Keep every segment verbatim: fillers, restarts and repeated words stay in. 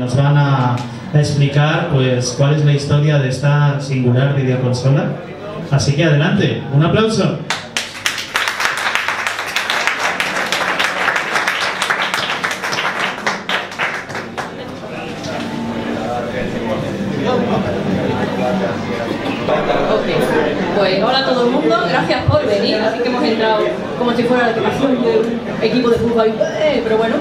nos van a, a explicar pues cuál es la historia de esta singular videoconsola. Así que adelante, un aplauso. Pues hola a todo el mundo, gracias por venir, así que hemos entrado como si fuera la equipación de un equipo de fútbol, eh, pero bueno,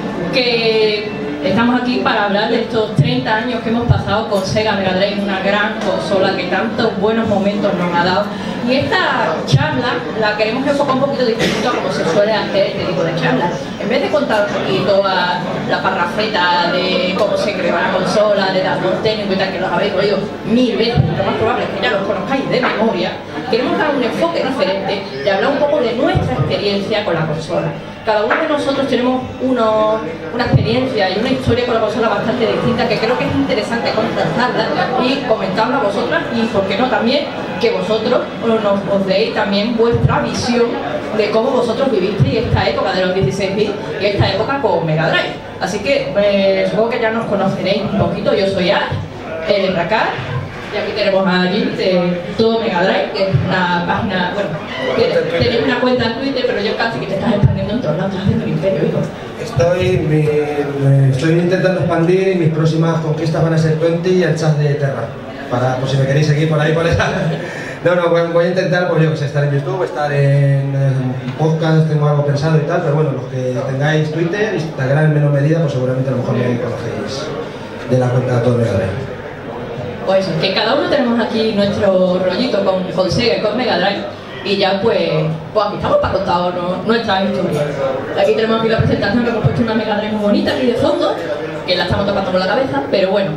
que estamos aquí para hablar de estos treinta años que hemos pasado con Sega Mega Drive, una gran consola que tantos buenos momentos nos ha dado. Y esta charla la queremos enfocar un poquito distinto a como se suele hacer este tipo de charlas. En vez de contar un poquito a la parrafeta de cómo se creó la consola, de datos técnicos y tal, que los habéis oído mil veces, lo más probable es que ya los conozcáis de memoria, queremos dar un enfoque diferente y hablar un poco de nuestra experiencia con la consola. Cada uno de nosotros tenemos uno, una experiencia y una historia con la consola bastante distinta que creo que es interesante contrastarla y comentarla a vosotras y, por qué no, también que vosotros nos, os deis también vuestra visión de cómo vosotros vivisteis esta época de los dieciséis bits y esta época con Mega Drive. Así que eh, supongo que ya nos conoceréis un poquito. Yo soy Ash, el Racar, y aquí tenemos a Jim de Todo Mega Drive, que es una página, bueno, que tenéis una cuenta en Twitter, pero yo casi que te estás expandiendo en todos lados, estás haciendo el imperio, hijo. Estoy, mi, me estoy intentando expandir y mis próximas conquistas van a ser veinte y el chat de Terra, para, por si me queréis seguir por ahí, por esa. No, no, voy, voy a intentar, pues yo que sé, estar en YouTube, estar en, en podcast, tengo algo pensado y tal, pero bueno, los que tengáis Twitter, Instagram en menor medida, pues seguramente a lo mejor me conocéis de la cuenta de Todo Mega Drive. Pues eso, que cada uno tenemos aquí nuestro rollito con, con Sega y con Mega Drive y ya pues, pues aquí estamos para contar ¿no? nuestra historia. Aquí tenemos aquí la presentación que hemos puesto una Mega Drive muy bonita aquí de fondo, que la estamos tocando con la cabeza, pero bueno,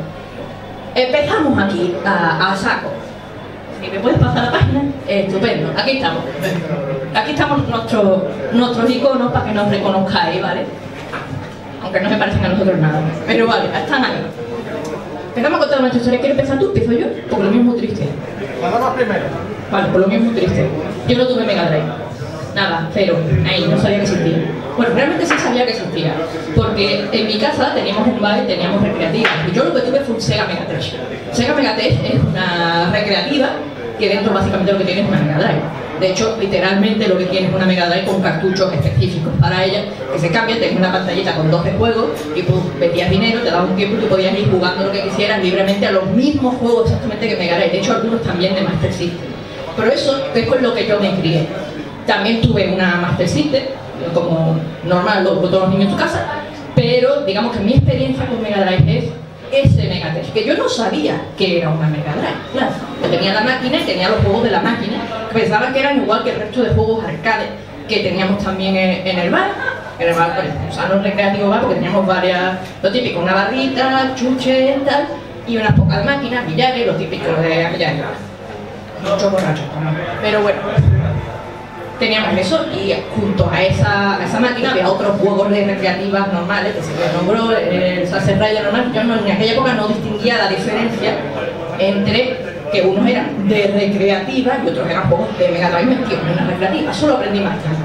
empezamos aquí a, a saco. Si me puedes pasar la página, estupendo, aquí estamos. Aquí estamos nuestros, nuestros iconos para que nos reconozcáis, ¿vale? Aunque no se parecen a nosotros nada, pero vale, están ahí. Empezamos a contar nuestra historia. ¿Quieres empezar tú? ¿Empiezo yo? Porque lo mismo es muy triste. Vamos primero. Vale, pues lo mismo es muy triste. Yo no tuve Mega Drive. Nada, cero. Ahí, no sabía que existía. Bueno, realmente sí sabía que existía. Porque en mi casa teníamos un bar y teníamos recreativas. Y yo lo que tuve fue un Sega Megatech. Sega Megatech es una recreativa que dentro básicamente lo que tiene es una Mega Drive. De hecho, literalmente lo que tiene es una Mega Drive con cartuchos específicos para ella, que se cambian, tenés una pantallita con doce juegos y pues metías dinero, te dabas un tiempo y tú podías ir jugando lo que quisieras libremente a los mismos juegos exactamente que Mega Drive. De hecho, algunos también de Master System. Pero eso es con lo que yo me crié. También tuve una Master System, como normal, lo todos los niños en tu casa, pero digamos que mi experiencia con Mega Drive es ese Megatech, que yo no sabía que era una Mega Drive, claro. Yo tenía la máquina y tenía los juegos de la máquina, que pensaba que eran igual que el resto de juegos arcade que teníamos también en, en el bar, en el bar, pues, o sea, no recreativo bar, porque teníamos varias, lo típico, una barrita, chuches, tal, y unas pocas máquinas, billares, lo típico de aquella época. Muchos borrachos también, pero bueno. Teníamos eso y junto a esa, a esa máquina había otros juegos de recreativas normales, que se me nombró el Sunset Rider normal. Yo no, en aquella época no distinguía la diferencia entre que unos eran de recreativa y otros eran juegos de Mega Drive metidos en una recreativa. Eso lo aprendí más tarde.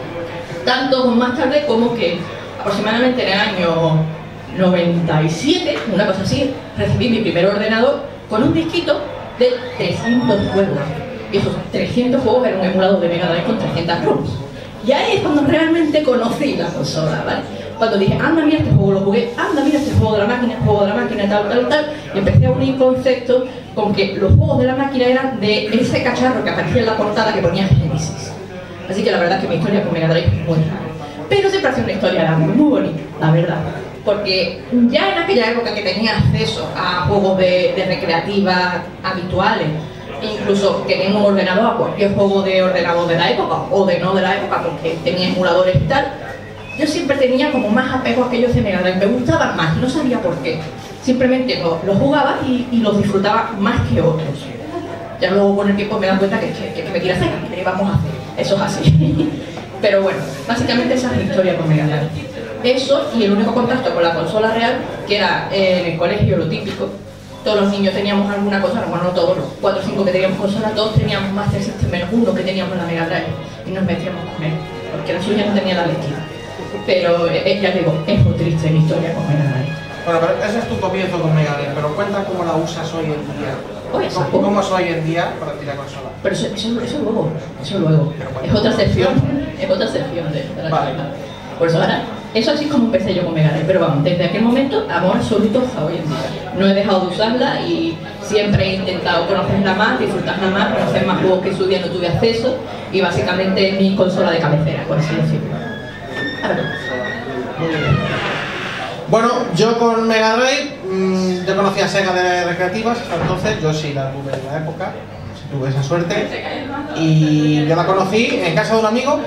Tanto más tarde como que aproximadamente en el año noventa y siete, una cosa así, recibí mi primer ordenador con un disquito de trescientos juegos. Y esos trescientos juegos eran un emulador de Mega Drive con trescientas ROMs. Y ahí es cuando realmente conocí la consola, ¿vale? Cuando dije, anda, mira este juego, lo jugué, anda, mira este juego de la máquina, este juego de la máquina, tal, tal, tal, y empecé a unir conceptos con que los juegos de la máquina eran de ese cacharro que aparecía en la portada que ponía Genesis. Así que la verdad es que mi historia con Mega Drive es muy rara. Pero se pareció una historia muy, muy bonita, la verdad. Porque ya en aquella época que tenía acceso a juegos de, de recreativas habituales, incluso tenía un ordenador a cualquier juego de ordenador de la época o de no de la época, porque tenía emuladores y tal, yo siempre tenía como más apego a aquellos de Mega Drive, me gustaban más, no sabía por qué, simplemente los lo jugaba y, y los disfrutaba más que otros. Ya luego con el tiempo me dan cuenta que, que, que me tira Sega, que vamos a hacer, eso es así. Pero bueno, básicamente esa es la historia con Mega Drive. Eso y el único contacto con la consola real, que era eh, en el colegio lo típico. Todos los niños teníamos alguna cosa, bueno, no todos, los cuatro o cinco que teníamos consola, todos teníamos Master System menos uno que teníamos la Mega Drive y nos metíamos con él, porque la suya no tenía la elegida. Pero eh, ya digo, es muy triste mi historia con Mega Drive. Bueno, pero ese es tu comienzo con Mega Drive, pero cuenta cómo la usas hoy en día. Oye, ¿Cómo, ¿Cómo es hoy en día para ti la consola? Pero eso, eso, eso luego, eso luego. Es otra sección, es otra sección de, de la Vale. charla. Por eso ahora, eso así es como empecé yo con Mega Drive, pero vamos, desde aquel momento, amor absoluto hasta hoy en día. No he dejado de usarla y siempre he intentado conocerla más, disfrutarla más, conocer más juegos que en su día no tuve acceso y básicamente es mi consola de cabecera, por así decirlo. A ver. Muy bien. Bueno, yo con Mega Drive, mmm, yo conocía Sega de recreativas, entonces yo sí la tuve en la época, sí tuve esa suerte. Y yo la conocí en casa de un amigo,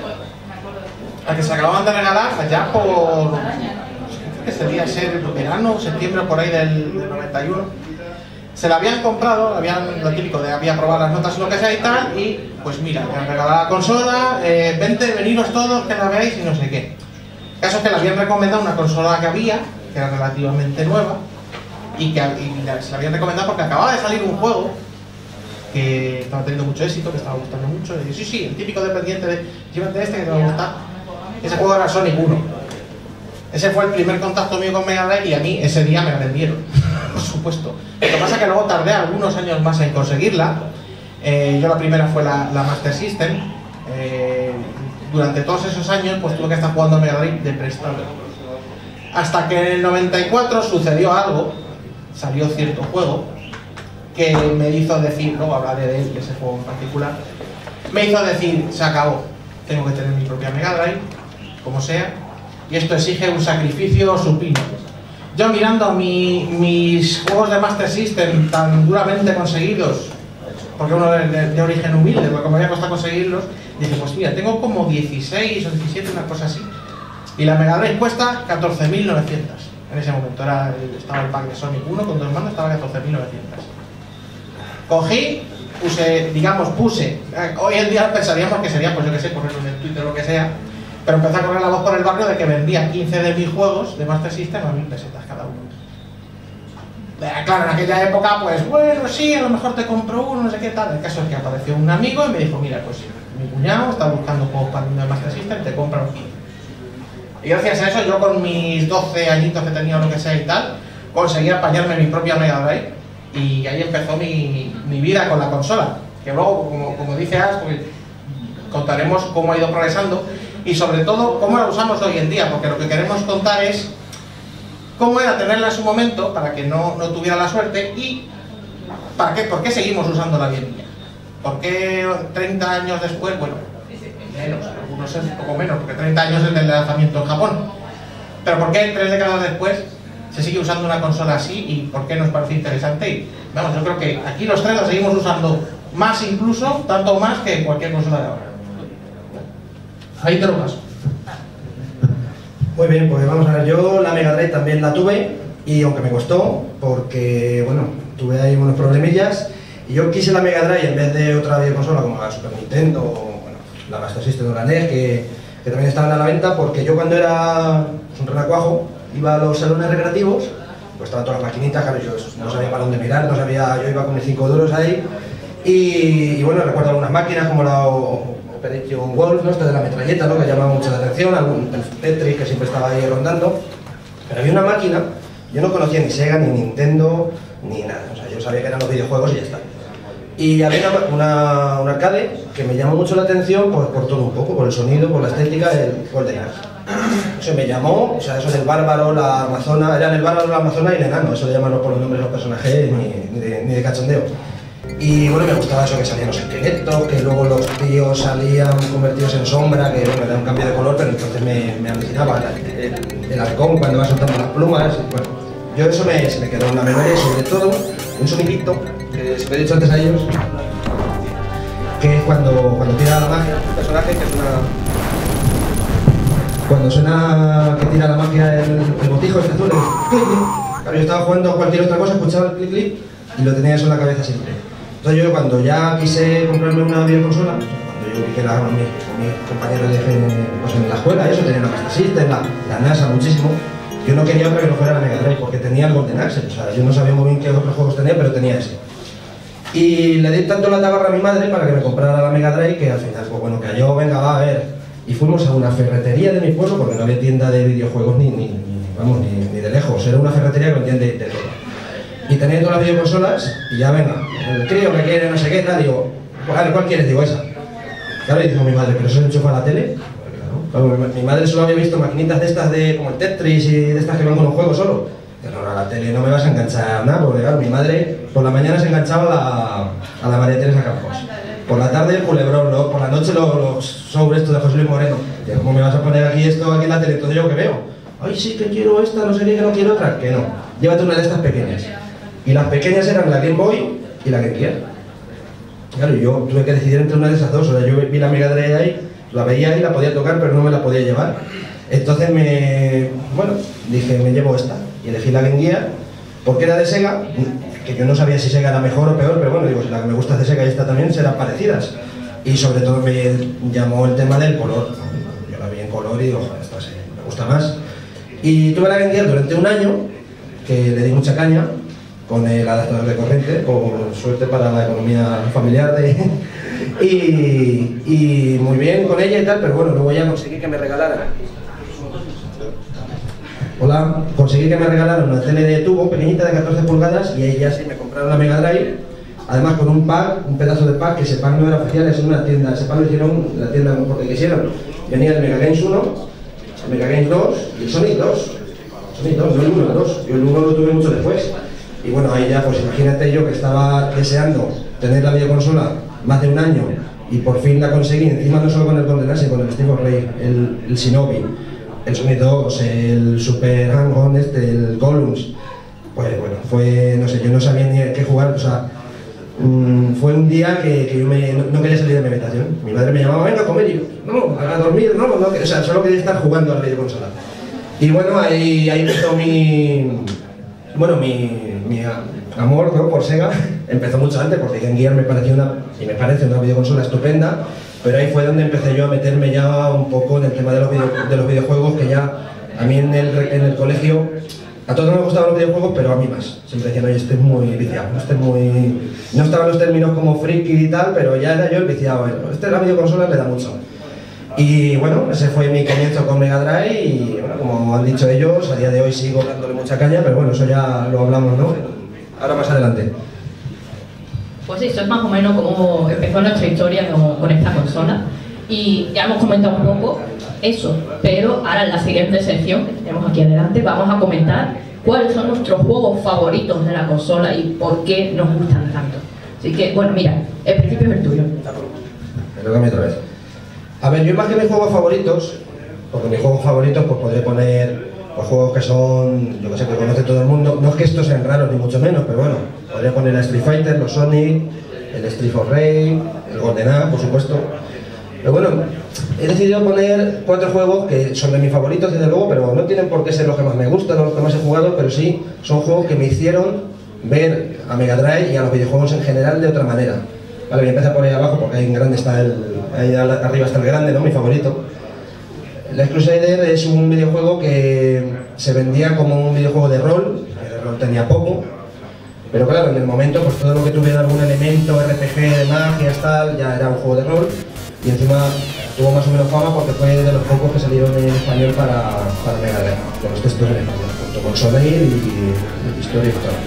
a que se acababan de regalar allá por, creo que sería ser verano, septiembre, por ahí del, del noventa y uno. Se la habían comprado, habían, lo típico de había probado las notas y lo que sea y tal, y pues mira, me han regalado la consola, eh, vente, veniros todos, que la veáis y no sé qué. El caso es que le habían recomendado una consola que había, que era relativamente nueva, y que y la, se la habían recomendado porque acababa de salir un juego que estaba teniendo mucho éxito, que estaba gustando mucho, y dije, sí, sí, el típico dependiente de llévate este que te va a gustar. Ese juego era Sonic uno. Ese fue el primer contacto mío con Mega Drive y a mí ese día me la vendieron, por supuesto. Lo que pasa es que luego tardé algunos años más en conseguirla. Eh, yo la primera fue la, la Master System. Eh, durante todos esos años pues tuve que estar jugando a Mega Drive de prestado. Hasta que en el noventa y cuatro sucedió algo, salió cierto juego que me hizo decir, luego hablaré de él, de ese juego en particular, me hizo decir, se acabó, tengo que tener mi propia Mega Drive, como sea, y esto exige un sacrificio supino. Yo mirando a mi, mis juegos de Master System tan duramente conseguidos, porque uno de, de, de origen humilde, porque me había costado conseguirlos, dije, pues mira, tengo como dieciséis o diecisiete, una cosa así, y la Mega Drive cuesta catorce mil novecientos. En ese momento era, estaba el pack de Sonic uno con dos mandos, estaba catorce mil novecientos. Cogí, puse, digamos, puse, eh, hoy en día pensaríamos que sería, pues yo que sé, ponerlo en el Twitter o lo que sea, pero empecé a correr la voz por el barrio de que vendía quince de mis juegos de Master System a mil pesetas cada uno. Eh, claro, en aquella época, pues bueno, sí, a lo mejor te compro uno, no sé qué tal. El caso es que apareció un amigo y me dijo, mira, pues mi cuñado está buscando juegos para el Master System, te compra un quince. Y gracias a eso, yo con mis doce añitos que tenía o lo que sea y tal, conseguí apañarme mi propia Mega Drive y ahí empezó mi, mi vida con la consola. Que luego, como, como dice As, pues, contaremos cómo ha ido progresando y sobre todo cómo la usamos hoy en día, porque lo que queremos contar es cómo era tenerla en su momento para que no, no tuviera la suerte y para qué, por qué seguimos usándola hoy en día. ¿Por qué treinta años después, bueno, menos, algunos es un poco menos, porque treinta años es del lanzamiento en Japón, pero por qué tres décadas después se sigue usando una consola así y por qué nos parece interesante? Y vamos, yo creo que aquí los tres la seguimos usando más incluso, tanto más que cualquier consola de ahora. Ahí te lo paso. Muy bien, pues vamos a ver, yo la Mega Drive también la tuve y aunque me costó, porque bueno, tuve ahí unos problemillas y yo quise la Mega Drive en vez de otra videoconsola como la Super Nintendo o bueno, la Master System o la N E S que, que también estaban a la venta, porque yo cuando era pues, un renacuajo iba a los salones recreativos, pues estaban todas las maquinitas, claro, yo no sabía para dónde mirar, no sabía, yo iba con mis cinco duros ahí y, y bueno, recuerdo algunas máquinas como la Operation Wolf, ¿no? Esto de la metralleta, ¿no? Que llamaba mucho la atención, algún el Tetris que siempre estaba ahí rondando, pero había una máquina, yo no conocía ni Sega, ni Nintendo, ni nada, o sea, yo sabía que eran los videojuegos y ya está. Y había una, una, un arcade que me llamó mucho la atención por, por todo un poco, por el sonido, por la estética, el Golden Axe. Eso me llamó, o sea, eso del bárbaro, la amazona, eran el bárbaro, la amazona y el enano, eso le llaman por los nombres de los personajes, ni, ni, de, ni de cachondeo. Y bueno, me gustaba eso que salían los esqueletos, que luego los tíos salían convertidos en sombra, que bueno, era un cambio de color, pero entonces me, me alucinaba el, el, el halcón cuando va soltando las plumas, bueno, yo eso me, se me quedó en la memoria y sobre todo un sonidito, que se me he dicho antes a ellos, que es cuando, cuando tira la magia, el personaje que es una... Cuando suena que tira la magia el, el botijo este azul, el clic, clic. Claro, yo estaba jugando a cualquier otra cosa, escuchaba el clic clic y lo tenía eso en la cabeza siempre. Entonces yo cuando ya quise comprarme una videoconsola, cuando yo vi que la, mis, mis compañeros de, pues en la escuela, eso, tenían la Master System, la, la NASA, muchísimo, yo no quería otra que no fuera la Mega Drive, porque tenía el Golden Axe, o sea, yo no sabía muy bien qué otros juegos tenía, pero tenía ese. Y le di tanto la tabarra a mi madre para que me comprara la Mega Drive, que al final, pues bueno, cayó, venga, va, a ver. Y fuimos a una ferretería de mi pueblo, porque no había tienda de videojuegos ni, ni, ni vamos, ni, ni de lejos, era una ferretería que vendían de, de todo. Y tenía todas las videoconsolas y ya venga, el crío que quiere no sé qué, tal, digo, ¿cuál, cuál quieres? Digo, esa. Claro, y dijo mi madre, ¿pero eso se enchufa a la tele? Claro, mi, mi madre solo había visto maquinitas de estas de, como el Tetris y de estas que van con los juegos solo. Pero no, a la tele no me vas a enganchar nada, porque claro, mi madre por la mañana se enganchaba a la, a la María Teresa Campos. Por la tarde el Culebrón, ¿no? Por la noche los, los sobres estos de José Luis Moreno. Digo, ¿cómo me vas a poner aquí esto aquí en la tele? Entonces yo que veo, ay sí que quiero esta, no sé qué, que no quiero otra, que no. Llévate una de estas pequeñas. Y las pequeñas eran la Game Boy y la Game Gear. Claro, yo tuve que decidir entre una de esas dos, o sea, yo vi la Mega Drive ahí, la veía ahí, la podía tocar, pero no me la podía llevar. Entonces me, bueno, dije, me llevo esta. Y elegí la Game Gear, porque era de Sega, que yo no sabía si Sega era mejor o peor, pero bueno, digo, si la que me gusta de Sega y esta también serán parecidas. Y sobre todo me llamó el tema del color. Yo la vi en color y digo, joder, esta sí, me gusta más. Y tuve la Game Gear durante un año, que le di mucha caña, con el adaptador de corriente, por suerte para la economía familiar de... y, y muy bien con ella y tal, pero bueno, luego ya conseguí que me regalaran. Hola, conseguí que me regalaran una tele de tubo pequeñita de catorce pulgadas y ahí ya sí me compraron la Mega Drive, además con un pack, un pedazo de pack, que ese pack no era oficial, es una tienda, ese pack lo hicieron la tienda porque quisieron. Venía el Mega Games uno, el Mega Games dos y el Sonic dos. Sonic dos, no el uno, el dos. Yo el uno lo tuve mucho después. Y bueno, ahí ya, pues imagínate yo que estaba deseando tener la videoconsola más de un año y por fin la conseguí, encima no solo con el Golden Axe, con el Street of Rage, el, el Shinobi, el Sonic dos, el Super Hang-On, este, el Gollums. Pues bueno, fue, no sé, yo no sabía ni qué jugar, o sea, mmm, fue un día que, que yo me, no, no quería salir de mi habitación. Mi madre me llamaba, venga a comer, y yo, no, a dormir, no, no, o sea, solo quería estar jugando a la videoconsola. Y bueno, ahí, ahí empezó mi, bueno, mi, mi amor, ¿no?, por Sega. Empezó mucho antes, porque Game Gear me pareció una, y me parece una videoconsola estupenda, pero ahí fue donde empecé yo a meterme ya un poco en el tema de los, video, de los videojuegos, que ya a mí en el, en el colegio, a todos me gustaban los videojuegos, pero a mí más. Siempre decían, oye, estoy muy viciado, estoy muy... No estaban los términos como friki y tal, pero ya era yo el viciado. Bueno, este la videoconsola le da mucho. Y bueno, ese fue mi comienzo con Mega Drive y bueno, como han dicho ellos, a día de hoy sigo dándole mucha caña, pero bueno, eso ya lo hablamos, ¿no? Ahora más adelante. Pues sí, eso es más o menos como empezó nuestra historia con, con esta consola. Y ya hemos comentado un poco eso, pero ahora en la siguiente sección que tenemos aquí adelante vamos a comentar cuáles son nuestros juegos favoritos de la consola y por qué nos gustan tanto. Así que, bueno, mira, el principio es el tuyo. Me toca a mí otra vez. A ver, yo más que mis juegos favoritos, porque mis juegos favoritos pues podré poner pues, juegos que son, yo que sé, que conoce todo el mundo. No es que estos sean raros ni mucho menos, pero bueno, podría poner a Street Fighter, los Sonic, el Street of Rage, el Golden Axe, por supuesto. Pero bueno, he decidido poner cuatro juegos que son de mis favoritos, desde luego, pero no tienen por qué ser los que más me gustan o los que más he jugado, pero sí son juegos que me hicieron ver a Mega Drive y a los videojuegos en general de otra manera. Vale, voy a empezar por ahí abajo porque ahí en grande está el... ahí arriba está el grande, ¿no? Mi favorito. El Crusader es un videojuego que se vendía como un videojuego de rol, que de rol tenía poco, pero claro, en el momento pues todo lo que tuviera algún elemento R P G de magias tal, ya era un juego de rol, y encima tuvo más o menos fama porque fue de los pocos que salieron en español para, para Mega Drive, con los textos en español, junto con Soleil y, y Historia y todo.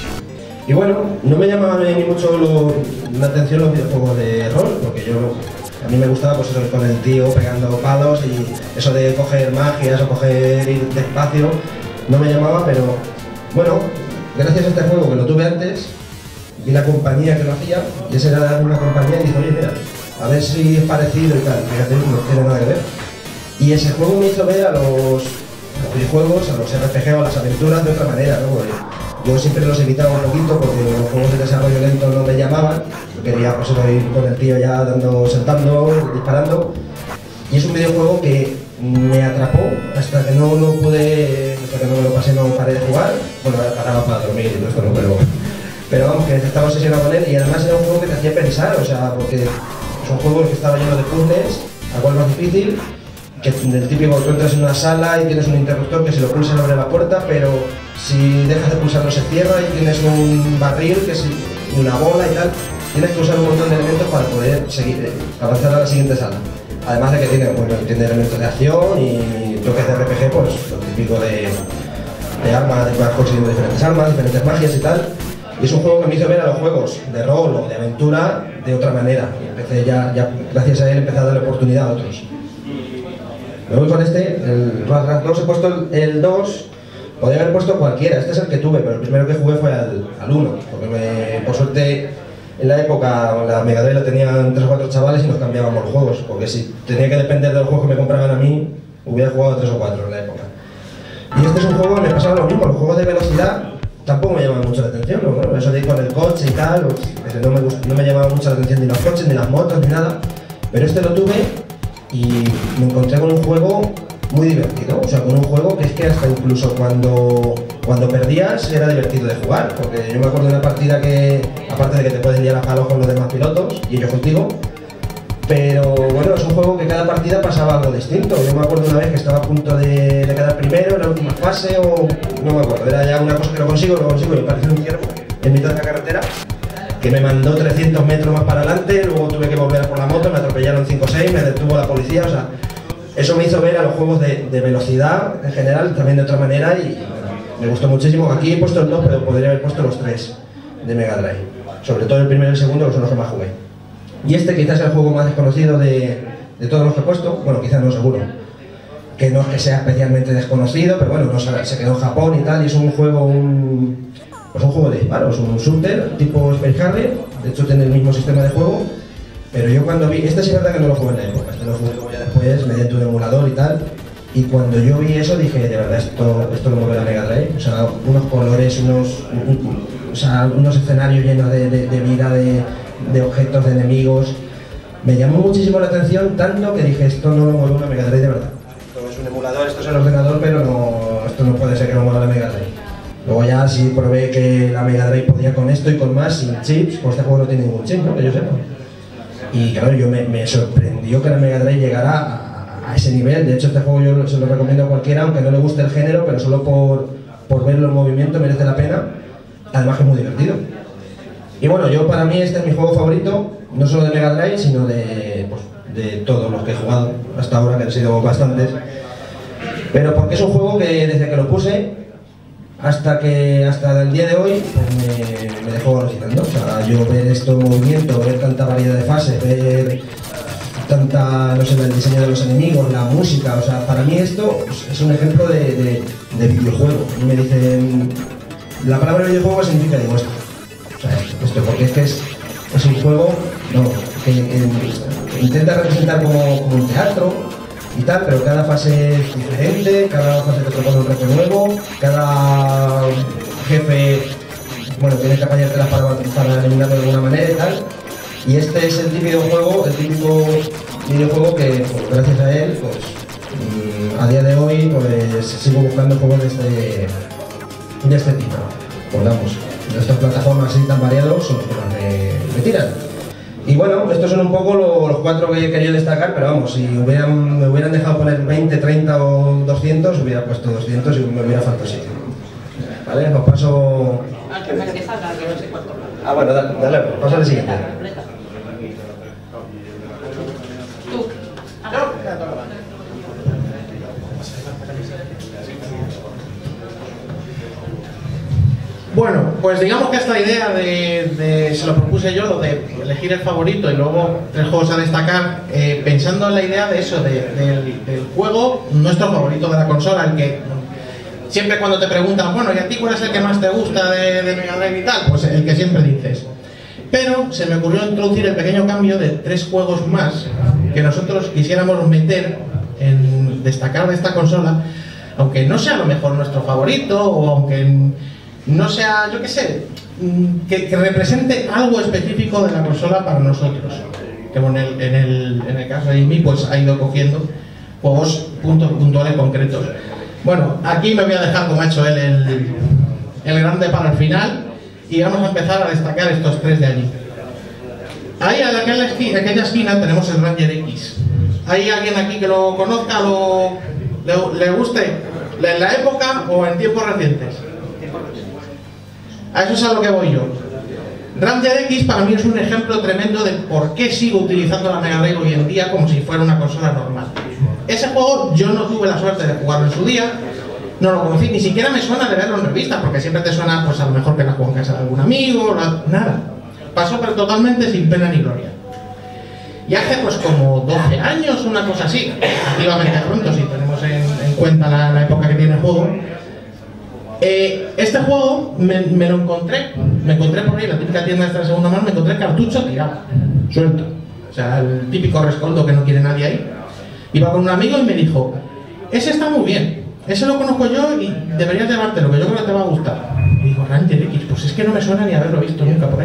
Y bueno, no me llamaban ni mucho lo, la atención los videojuegos de rol, porque yo, a mí me gustaba pues eso, con el tío pegando palos y eso de coger magias o coger ir despacio, no me llamaba, pero bueno, gracias a este juego que lo tuve antes, vi la compañía que lo hacía, y esa era una compañía y dije, oye mira, a ver si es parecido y tal, fíjate, no tiene nada que ver. Y ese juego me hizo ver a los, a los videojuegos, a los R P G o a las aventuras de otra manera, ¿no? Porque yo siempre los evitaba un poquito porque los juegos de desarrollo lento no me llamaban. Yo quería pues, ir con el tío ya dando, saltando, disparando. Y es un videojuego que me atrapó hasta que no lo pude, hasta que no me lo pasé, no paré de jugar. Bueno, paraba para dormir y esto no, pero, pero vamos, que estaba obsesionado con él y además era un juego que te hacía pensar, o sea, porque son juegos que estaba lleno de puzzles, a cual más difícil, que del típico, tú entras en una sala y tienes un interruptor que si lo pulsas abre la puerta, pero si dejas de pulsarlo se cierra y tienes un barril que si, y una bola y tal, tienes que usar un montón de elementos para poder seguir, avanzar a la siguiente sala. Además de que tiene, bueno, tiene elementos de acción y toques de R P G, pues lo típico de, de armas, de vas consiguiendo diferentes armas, diferentes magias y tal. Y es un juego que me hizo ver a los juegos de rol o de aventura de otra manera. Y empecé ya, ya gracias a él, empecé a darle oportunidad a otros. Me voy con este, el Rust dos, he puesto el, el dos, podría haber puesto cualquiera, este es el que tuve, pero el primero que jugué fue al, al uno, porque me, por suerte en la época la Mega Drive la tenían tres o cuatro chavales y nos cambiábamos los juegos, porque si tenía que depender de los juegos que me compraban a mí, hubiera jugado tres o cuatro en la época. Y este es un juego que me pasaba lo mismo, los juegos de velocidad tampoco me llamaban mucho la atención, ¿no? Bueno, eso de ir con el coche y tal, pues, no me, gust, no me llamaba mucho la atención ni los coches, ni las motos, ni nada, pero este lo tuve y me encontré con un juego muy divertido, o sea, con un juego que es que hasta incluso cuando, cuando perdías era divertido de jugar, porque yo me acuerdo de una partida que, aparte de que te pueden liar a palos con los demás pilotos y ellos contigo, pero bueno, es un juego que cada partida pasaba algo distinto. Yo me acuerdo una vez que estaba a punto de, de quedar primero en la última fase, o no me acuerdo, era ya una cosa que lo consigo, lo consigo y me pareció un ciervo en mitad de la carretera, que me mandó trescientos metros más para adelante, luego tuve que volver por la moto, me atropellaron cinco o seis, me detuvo la policía, o sea, eso me hizo ver a los juegos de, de velocidad en general también de otra manera y me gustó muchísimo. Aquí he puesto el dos, pero podría haber puesto los tres de Mega Drive, sobre todo el primero y el segundo, que son los que más jugué. Y este quizás es el juego más desconocido de, de todos los que he puesto, bueno, quizás no, seguro, que no es que sea especialmente desconocido, pero bueno, no se, se quedó en Japón y tal, y es un juego, un, pues un juego de disparos, un shooter tipo Space Harrier, de hecho tiene el mismo sistema de juego, pero yo cuando vi, este sí es verdad que no lo jugué en la época, este lo jugué luego ya después, mediante un emulador y tal, y cuando yo vi eso dije, de verdad, esto, esto lo mueve la Mega Drive, o sea, unos colores, unos, un, o sea, unos escenarios llenos de, de, de vida, de, de objetos, de enemigos, me llamó muchísimo la atención, tanto que dije, esto no lo mueve una Mega Drive de verdad. Esto es un emulador, esto es el ordenador, pero no, esto no puede ser que lo mueva la Mega Drive. Luego ya sí probé que la Mega Drive podía con esto y con más, sin chips, pues este juego no tiene ningún chip, ¿no? Que yo sepa. Y claro, yo me, me sorprendió que la Mega Drive llegara a, a ese nivel. De hecho, este juego yo se lo recomiendo a cualquiera, aunque no le guste el género, pero solo por, por verlo en movimiento merece la pena. Además que es muy divertido. Y bueno, yo para mí este es mi juego favorito, no solo de Mega Drive, sino de, pues, de todos los que he jugado hasta ahora, que han sido bastantes. Pero porque es un juego que desde que lo puse hasta que hasta el día de hoy pues me, me dejó alucinando. O sea, yo ver esto en movimiento, ver tanta variedad de fases, ver tanta, no sé, el diseño de los enemigos, la música, o sea, para mí esto es un ejemplo de, de, de videojuego. Y me dicen, la palabra videojuego significa, digo, esto. O sea, esto, porque es que es, es un juego, no, que, que intenta representar como, como un teatro y tal, pero cada fase es diferente, cada fase te propone un reto nuevo, cada jefe, bueno, tienes que apañártelas para, para eliminarlo de alguna manera y tal. Y este es el típico juego, el típico videojuego que, pues, gracias a él, pues, a día de hoy, pues, sigo buscando juegos de este, de este tipo. Pues vamos, de estas plataformas así tan variados son los que más me, me tiran. Y bueno, estos son un poco los, los cuatro que quería destacar, pero vamos, si hubieran, me hubieran dejado poner veinte, treinta o doscientos, hubiera puesto doscientos y me hubiera faltado sitio. ¿Vale? Os paso... Ah, que me deja la que no sé cuánto. Ah, bueno, dale, dale, paso al siguiente. Tú. Bueno, pues digamos que esta idea de, de, se lo propuse yo, lo de elegir el favorito y luego tres juegos a destacar, eh, pensando en la idea de eso, de, del, del juego, nuestro favorito de la consola, el que siempre cuando te preguntan, bueno, ¿y a ti cuál es el que más te gusta de, de Mega Drive y tal? Pues el que siempre dices. Pero se me ocurrió introducir el pequeño cambio de tres juegos más que nosotros quisiéramos meter en destacar de esta consola, aunque no sea a lo mejor nuestro favorito, o aunque no sea, yo qué sé, que, que represente algo específico de la consola para nosotros. Que en el, en el, en el caso de Jimmy, pues ha ido cogiendo juegos puntos puntuales concretos. Bueno, aquí me voy a dejar, como ha hecho él, el, el grande para el final, y vamos a empezar a destacar estos tres de allí. Ahí, en aquella esquina, en aquella esquina tenemos el Ranger X. ¿Hay alguien aquí que lo conozca, lo, le, le guste? ¿En la época o en tiempos recientes? A eso es a lo que voy yo. Ranger X para mí es un ejemplo tremendo de por qué sigo utilizando la Mega Drive hoy en día como si fuera una consola normal. ese juego yo no tuve la suerte de jugarlo en su día, no lo conocí, ni siquiera me suena de verlo en revistas, porque siempre te suena, pues a lo mejor que la juego en casa de algún amigo, la... nada. Pasó pero totalmente sin pena ni gloria. Y hace pues como doce años, una cosa así, relativamente pronto, si tenemos en, en cuenta la, la época que tiene el juego. Eh, este juego me, me lo encontré, me encontré por ahí, la típica tienda de segunda mano, me encontré cartucho tirado, suelto. O sea, el típico rescoldo que no quiere nadie ahí. Iba con un amigo y me dijo, ese está muy bien, ese lo conozco yo y deberías llevártelo, que yo creo que te va a gustar. Y digo, Ranger X, pues es que no me suena ni haberlo visto nunca por ahí.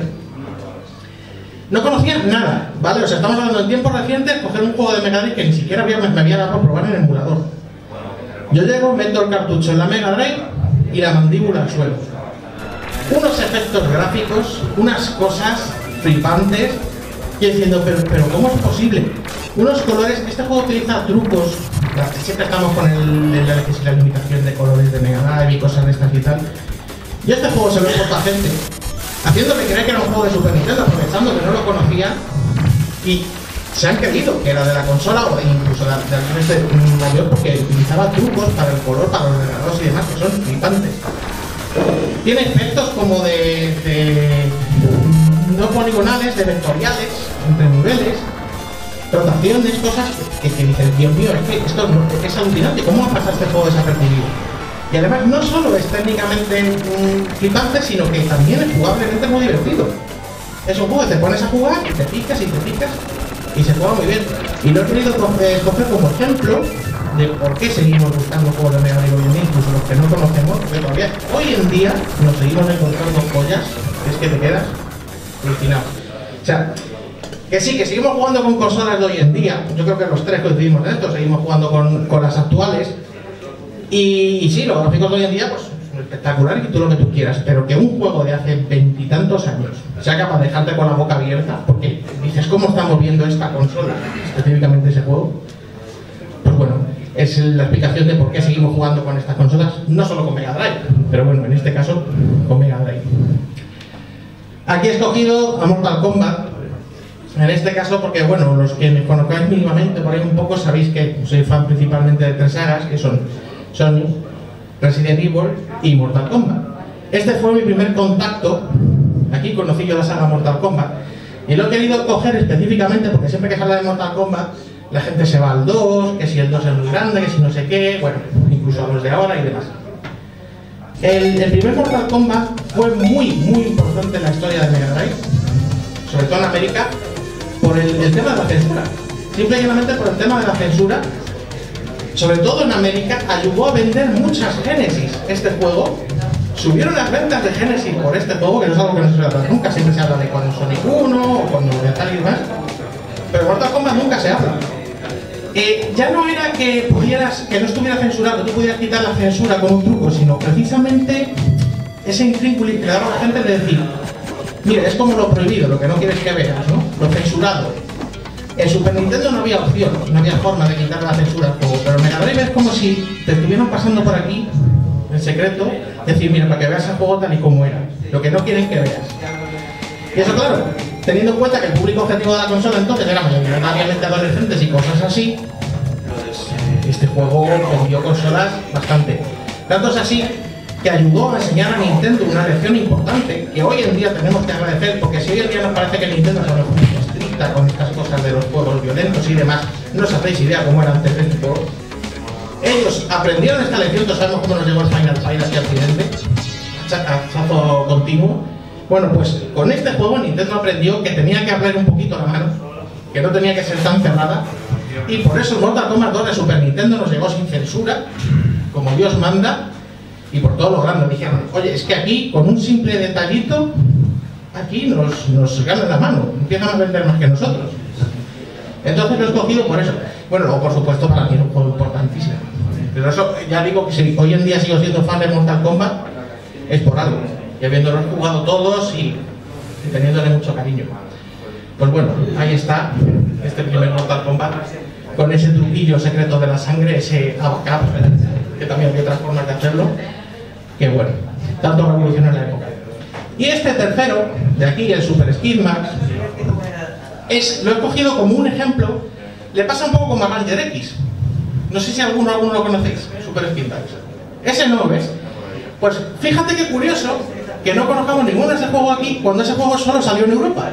No conocía nada, ¿vale? O sea, estamos hablando en tiempos recientes, coger un juego de Mega Drive que ni siquiera había, me había dado por probar en el emulador. Yo llego, meto el cartucho en la Mega Drive y la mandíbula al suelo. Unos efectos gráficos, unas cosas flipantes, y diciendo, pero, pero ¿cómo es posible? Unos colores, este juego utiliza trucos, siempre estamos con el, el, la, la limitación de colores de Mega Drive y cosas de estas y tal. Y este juego se lo he puesto a gente, haciéndome creer que era un juego de Super Nintendo, aprovechando que no lo conocía, y se han creído que era de la consola o incluso de, de, de mayor, porque utilizaba trucos para el color, para los ordenadores y demás, que son flipantes. Tiene efectos como de, de no poligonales, de vectoriales, entre niveles, rotaciones, cosas que, que dices, Dios mío, es que esto no, es alucinante, ¿cómo ha pasado este juego desapercibido? Y además no solo es técnicamente mmm, flipante, sino que también es jugablemente muy divertido. Es un juego que te pones a jugar y te picas y te picas y se juega muy bien. Y lo he querido coger, coger como ejemplo de por qué seguimos buscando juegos de Mega Drive hoy en día, incluso los que no conocemos, porque todavía hoy en día nos seguimos encontrando joyas, es que te quedas alucinado. O sea, que sí, que seguimos jugando con consolas de hoy en día, yo creo que los tres coincidimos en esto, seguimos jugando con, con las actuales, y, y sí, los gráficos de hoy en día, pues espectacular y todo lo que tú quieras, pero que un juego de hace veintitantos años sea capaz de dejarte con la boca abierta, porque dices, ¿cómo estamos viendo esta consola, específicamente ese juego? Pues bueno, es la explicación de por qué seguimos jugando con estas consolas, no solo con Mega Drive, pero bueno, en este caso, con Mega Drive. Aquí he escogido a Mortal Kombat, en este caso porque, bueno, los que me conozcáis mínimamente por ahí un poco, sabéis que soy fan principalmente de tres sagas, que son Sony, Resident Evil y Mortal Kombat. Este fue mi primer contacto, aquí conocí yo la saga Mortal Kombat, y lo he querido coger específicamente porque siempre que se habla de Mortal Kombat, la gente se va al dos, que si el dos es muy grande, que si no sé qué, bueno, incluso a los de ahora y demás. El, el primer Mortal Kombat fue muy, muy importante en la historia de Mega Drive, sobre todo en América, por el, el tema de la censura. Simple y llanamente por el tema de la censura, sobre todo en América, ayudó a vender muchas Genesis. Este juego, subieron las ventas de Genesis por este juego, que no es algo que no se suele hablar nunca, siempre se habla de cuando Sonic uno o cuando de tal y demás, pero Mortal Kombat nunca se habla. Eh, ya no era que pudieras, que no estuviera censurado, que tú pudieras quitar la censura con un truco, sino precisamente ese intrínculo que le daba a la gente de decir, mira, es como lo prohibido, lo que no quieres que veas, ¿no? Lo censurado. En Super Nintendo no había opción, no había forma de quitar la censura al juego, pero en Mega Drive es como si te estuvieran pasando por aquí, en secreto, decir, mira, para que veas el juego tal y como era, lo que no quieren que veas. Y eso, claro, teniendo en cuenta que el público objetivo de la consola entonces era mayoritariamente adolescentes y cosas así, pues este juego vendió consolas bastante. Tanto es así que ayudó a enseñar a Nintendo una lección importante, que hoy en día tenemos que agradecer, porque si hoy en día nos parece que Nintendo es a lo mejor muy estricta con estas cosas de los juegos violentos y demás, no os hacéis idea cómo era antes de este juego. Ellos aprendieron esta lección, todos sabemos cómo nos llegó el Final Fight así accidente, hachazo continuo. Bueno, pues con este juego Nintendo aprendió que tenía que abrir un poquito la mano, que no tenía que ser tan cerrada, y por eso Mortal Kombat dos de Super Nintendo nos llegó sin censura, como Dios manda, y por todo lo grande. Dijeron, oye, es que aquí, con un simple detallito, aquí nos, nos ganan la mano, empiezan a vender más que nosotros. Entonces lo he escogido por eso. Bueno, luego por supuesto para mí es un juego importantísimo. Pero eso, ya digo que si hoy en día sigo siendo fan de Mortal Kombat, es por algo. Y habiéndolos jugado todos y, y teniéndole mucho cariño. Pues bueno, ahí está este primer Mortal Kombat, con ese truquillo secreto de la sangre, ese abacap, que también había otras formas de hacerlo, que bueno, tanto revolucionó en la época. Y este tercero, de aquí, el Super Skid Max, es, lo he cogido como un ejemplo, le pasa un poco como a Ranger X. No sé si alguno, alguno lo conocéis, Super Skin Tanks. Ese no, ¿ves? Pues fíjate qué curioso que no conozcamos ninguno de ese juego aquí cuando ese juego solo salió en Europa.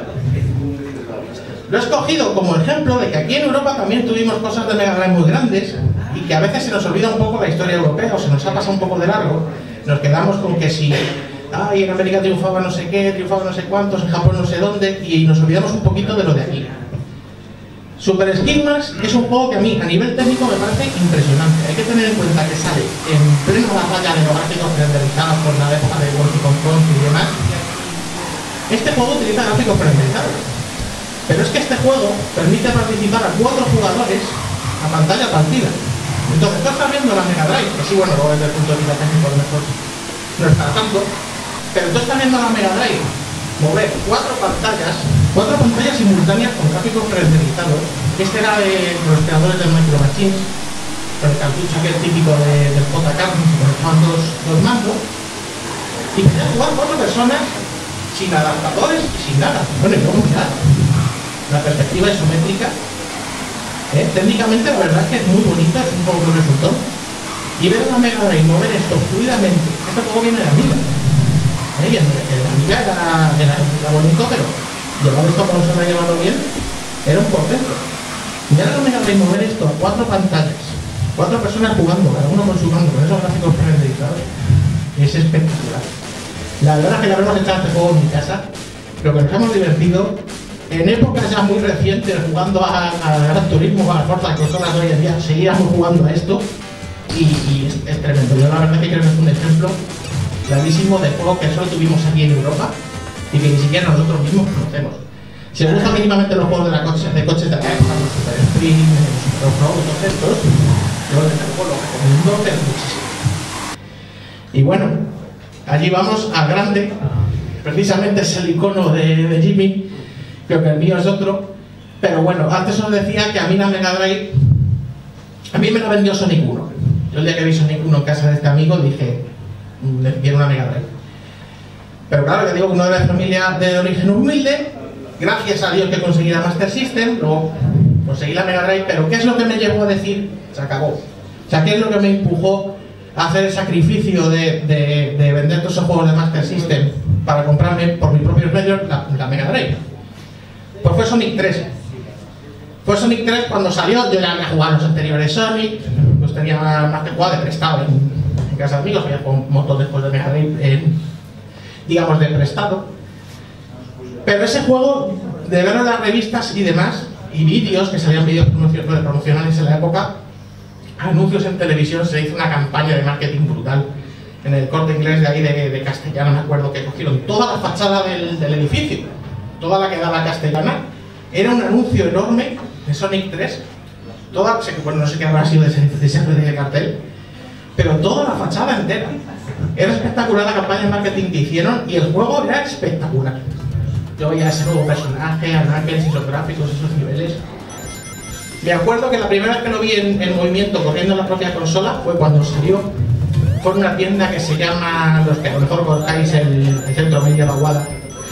Lo he escogido como ejemplo de que aquí en Europa también tuvimos cosas de Mega Drive muy grandes y que a veces se nos olvida un poco la historia europea o se nos ha pasado un poco de largo. Nos quedamos con que si ay, en América triunfaba no sé qué, triunfaba no sé cuántos, en Japón no sé dónde, y nos olvidamos un poquito de lo de aquí. Super Skidmas es un juego que a mí, a nivel técnico, me parece impresionante. Hay que tener en cuenta que sale en plena batalla de los gráficos renderizados por la época de Donkey Kong y demás. Este juego utiliza gráficos renderizados. Pero es que este juego permite participar a cuatro jugadores a pantalla partida. Entonces, tú estás viendo la Mega Drive, que sí, bueno, luego desde el punto de vista técnico a lo mejor no es para tanto, pero tú estás viendo la Mega Drive mover cuatro pantallas, cuatro pantallas simultáneas con gráficos renderizados. Este era de los creadores del Micro Machines, con el cartucho aquel típico de, del J K, donde se conectaban dos, dos mandos, y podías jugar cuatro personas sin adaptadores y sin nada. Bueno, y luego mirad, la perspectiva isométrica, ¿eh? Técnicamente la verdad es que es muy bonito, es un juego que resultó. Y ver una Mega Drive mover esto fluidamente, este juego viene de Amiga. ¿Eh? Y el, el Amiga era, era, era bonito, pero llevar esto como se lo ha llevado bien, era un portento. Y ahora la Mega Drive mover esto a cuatro pantallas, cuatro personas jugando, cada uno con su mando, con esos gráficos renderizados, es espectacular. La verdad es que le habremos echado este juego en mi casa, pero que nos hemos divertido. En épocas ya muy recientes, jugando a, a Gran Turismo, a las fuerzas consolas de hoy en día, seguíamos jugando a esto y, y es, es tremendo. Yo la verdad es que creo que es un ejemplo clarísimo de juego que solo tuvimos aquí en Europa y que ni siquiera nosotros mismos conocemos. Si os gustan mínimamente los juegos de, la coche, de coches de la época, los Super Sprint, los Super Off-Road, todos estos, yo este juego lo recomiendo, pero muchísimo. Y bueno, allí vamos al grande, precisamente es el icono de, de Jimmy. Creo que el mío es otro, pero bueno, antes os decía que a mí la Mega Drive, a mí me la vendió Sonic uno. Yo el día que vi Sonic uno en casa de este amigo dije, le quiero una Mega Drive. Pero claro, que digo que uno de la familia de origen humilde, gracias a Dios que conseguí la Master System, luego conseguí la Mega Drive, pero ¿qué es lo que me llevó a decir? Se acabó. O sea, ¿qué es lo que me empujó a hacer el sacrificio de, de, de vender todos esos juegos de Master System para comprarme por mis propios medios la, la Mega Drive? Pues fue Sonic tres. Fue Sonic tres cuando salió, yo ya había jugado los anteriores Sonic, pues tenía más que jugar de prestado en, en casa de amigos, había jugado un montón después de Mega Drive, en, digamos, de prestado. Pero ese juego, de ver en las revistas y demás, y vídeos, que salían vídeos promocionales en la época, anuncios en televisión, se hizo una campaña de marketing brutal. En el Corte Inglés de ahí de, de Castellana, me acuerdo que cogieron toda la fachada del, del edificio, toda la que daba a Castellana, era un anuncio enorme de Sonic tres, toda, bueno, no sé qué habrá sido de ese, de ese de cartel, pero toda la fachada entera. Era espectacular la campaña de marketing que hicieron y el juego era espectacular. Yo veía ese nuevo personaje, a Knuckles, esos gráficos, esos niveles. Me acuerdo que la primera vez que lo vi en, en movimiento, corriendo en la propia consola, fue cuando salió. Fue en una tienda que se llama, los que a lo mejor conocáis, el, el Centro Media Baguada,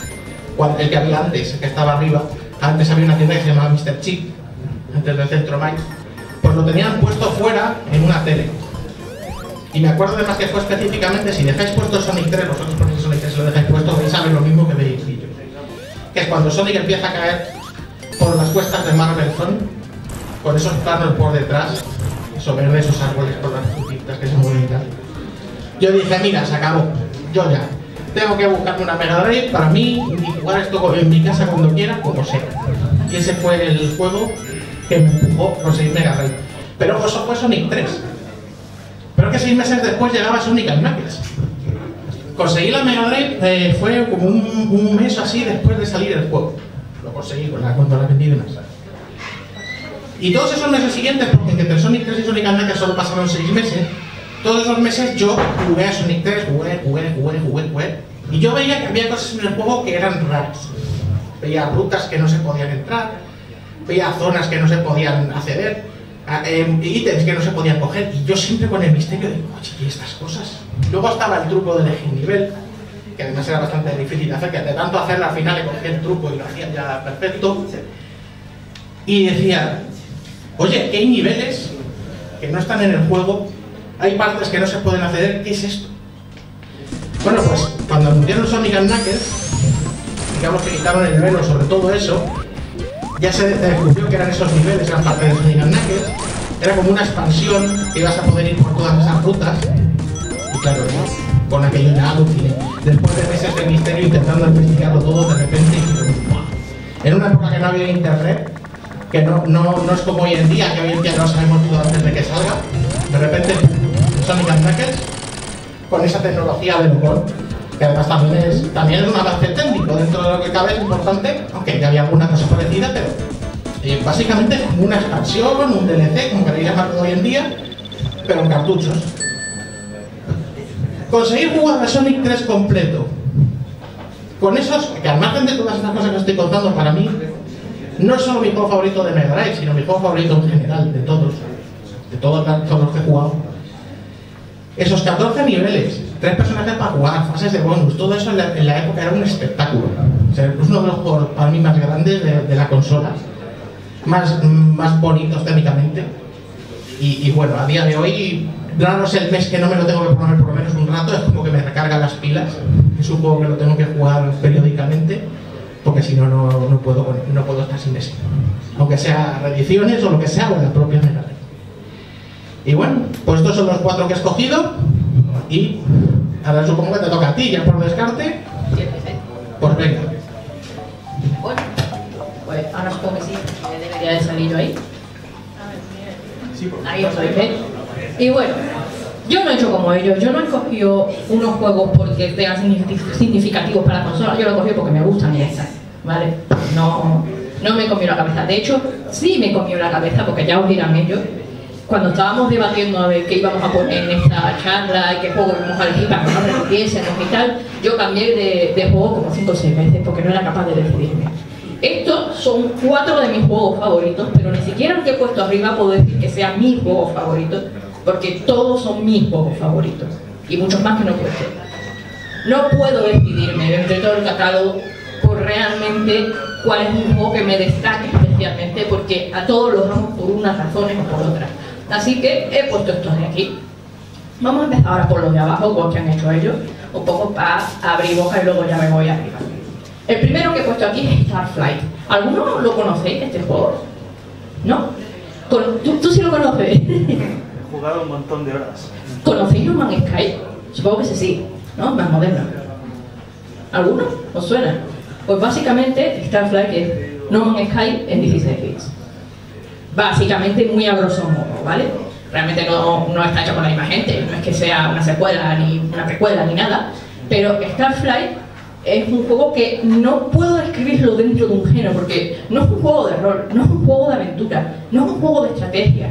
el que había antes, el que estaba arriba. Antes había una tienda que se llamaba mister Chip, antes del Centro Mike. Pues lo tenían puesto fuera en una tele. Y me acuerdo además que fue específicamente, si dejáis puesto Sonic tres, vosotros porque Sonic tres lo dejáis puesto, veis a ver lo mismo que veis yo. Que es cuando Sonic empieza a caer por las cuestas de Marvel Zone, con esos planos por detrás, eso verde, esos árboles con las frutitas que se mueven y tal. Yo dije, mira, se acabó, yo ya. Tengo que buscarme una Mega Drive para mí y jugar esto en mi casa cuando quiera, como sea. Y ese fue el juego que me empujó a conseguir Mega Drive. Pero eso fue Sonic tres. Pero que seis meses después llegaba Sonic and Knuckles. Conseguí la Mega Drive, eh, fue como un, un mes así después de salir el juego. Lo conseguí con la, cuando la vendí de más. Y todos esos meses siguientes, porque entre Sonic tres y Sonic and Knuckles solo pasaron seis meses, todos esos meses yo jugué a Sonic tres, jugué, jugué, jugué, jugué, jugué. Y yo veía que había cosas en el juego que eran raras. Veía rutas que no se podían entrar, veía zonas que no se podían acceder, eh, ítems que no se podían coger. Y yo siempre con el misterio de, oye, ¿y estas cosas? Luego estaba el truco de elegir nivel, que además era bastante difícil de hacer, que de tanto hacerlo al final le cogía el truco y lo hacía ya perfecto. Y decía, oye, ¿qué hay niveles que no están en el juego, hay partes que no se pueden acceder. ¿Qué es esto? Bueno, pues cuando anunciaron Sonic and Knuckles, digamos que quitaron el velo sobre todo eso, ya se descubrió que eran esos niveles, eran parte de Sonic and Knuckles, era como una expansión que ibas a poder ir por todas esas rutas, y claro, ¿no? Con aquello ya aluciné. Después de meses de misterio intentando investigarlo todo, de repente, en una época que no había internet, que no, no, no es como hoy en día, que hoy en día no sabemos todo antes de que salga, de repente Sonic and Knuckles, con esa tecnología de locor, que además también es, también es un avance técnico, dentro de lo que cabe es importante, aunque ya había alguna cosa parecida, pero eh, básicamente es como una expansión, un D L C, como queréis llamarlo hoy en día, pero en cartuchos. Conseguir jugar a Sonic tres completo, con esos, que al margen de todas estas cosas que estoy contando, para mí, no es solo mi juego favorito de Mega Drive, sino mi juego favorito en general, de todos, de todos, todos los que he jugado. Esos catorce niveles, tres personajes para jugar, fases de bonus, todo eso en la, en la época era un espectáculo. O sea, es uno de los juegos para mí más grandes de, de la consola, más, más bonitos técnicamente. Y, y bueno, a día de hoy, raro es el mes que no me lo tengo que poner por lo menos un rato, es como que me recarga las pilas. Es un juego que lo tengo que jugar periódicamente, porque si no, no, no, puedo, no puedo estar sin eso. Aunque sea reediciones o lo que sea, o en la propia Mega Drive. Y bueno, pues estos son los cuatro que he escogido. Y ahora supongo que te toca a ti, ya por descarte. Pues venga. Bueno, pues ahora supongo que sí, que debería de salir yo ahí. Ahí estoy, ¿eh? Y bueno, yo no he hecho como ellos, yo no he cogido unos juegos porque sean significativos para la consola, yo los he cogido porque me gustan y ya está, ¿vale? No, no me he comido la cabeza, de hecho, sí me he comido la cabeza porque ya os dirán ellos. Cuando estábamos debatiendo a ver qué íbamos a poner en esta charla y qué juego íbamos a elegir para que no repitiésemos y tal, yo cambié de, de juego como cinco o seis veces porque no era capaz de decidirme. Estos son cuatro de mis juegos favoritos, pero ni siquiera el que he puesto arriba puedo decir que sean mis juegos favoritos, porque todos son mis juegos favoritos, y muchos más que no puedo ser. No puedo decidirme de entre todo el catálogo por realmente cuál es un juego que me destaque especialmente, porque a todos los amo por unas razones o por otras. Así que he puesto estos de aquí. Vamos a empezar ahora por los de abajo, con los que han hecho ellos, un poco para abrir boca y luego ya me voy arriba. El primero que he puesto aquí es Starflight. ¿Alguno lo conocéis, este juego? ¿No? ¿Tú, tú sí lo conoces? He jugado un montón de horas. ¿Conocéis No Man's Sky? Supongo que sí, sí, ¿no? Más moderno. ¿Alguno? ¿Os suena? Pues básicamente Starflight es No Man's Sky en dieciséis bits. Básicamente muy a grosso modo, ¿vale? Realmente no, no está hecho con la misma gente, no es que sea una secuela ni una precuela ni nada, pero Starflight es un juego que no puedo describirlo dentro de un género, porque no es un juego de rol, no es un juego de aventura, no es un juego de estrategia.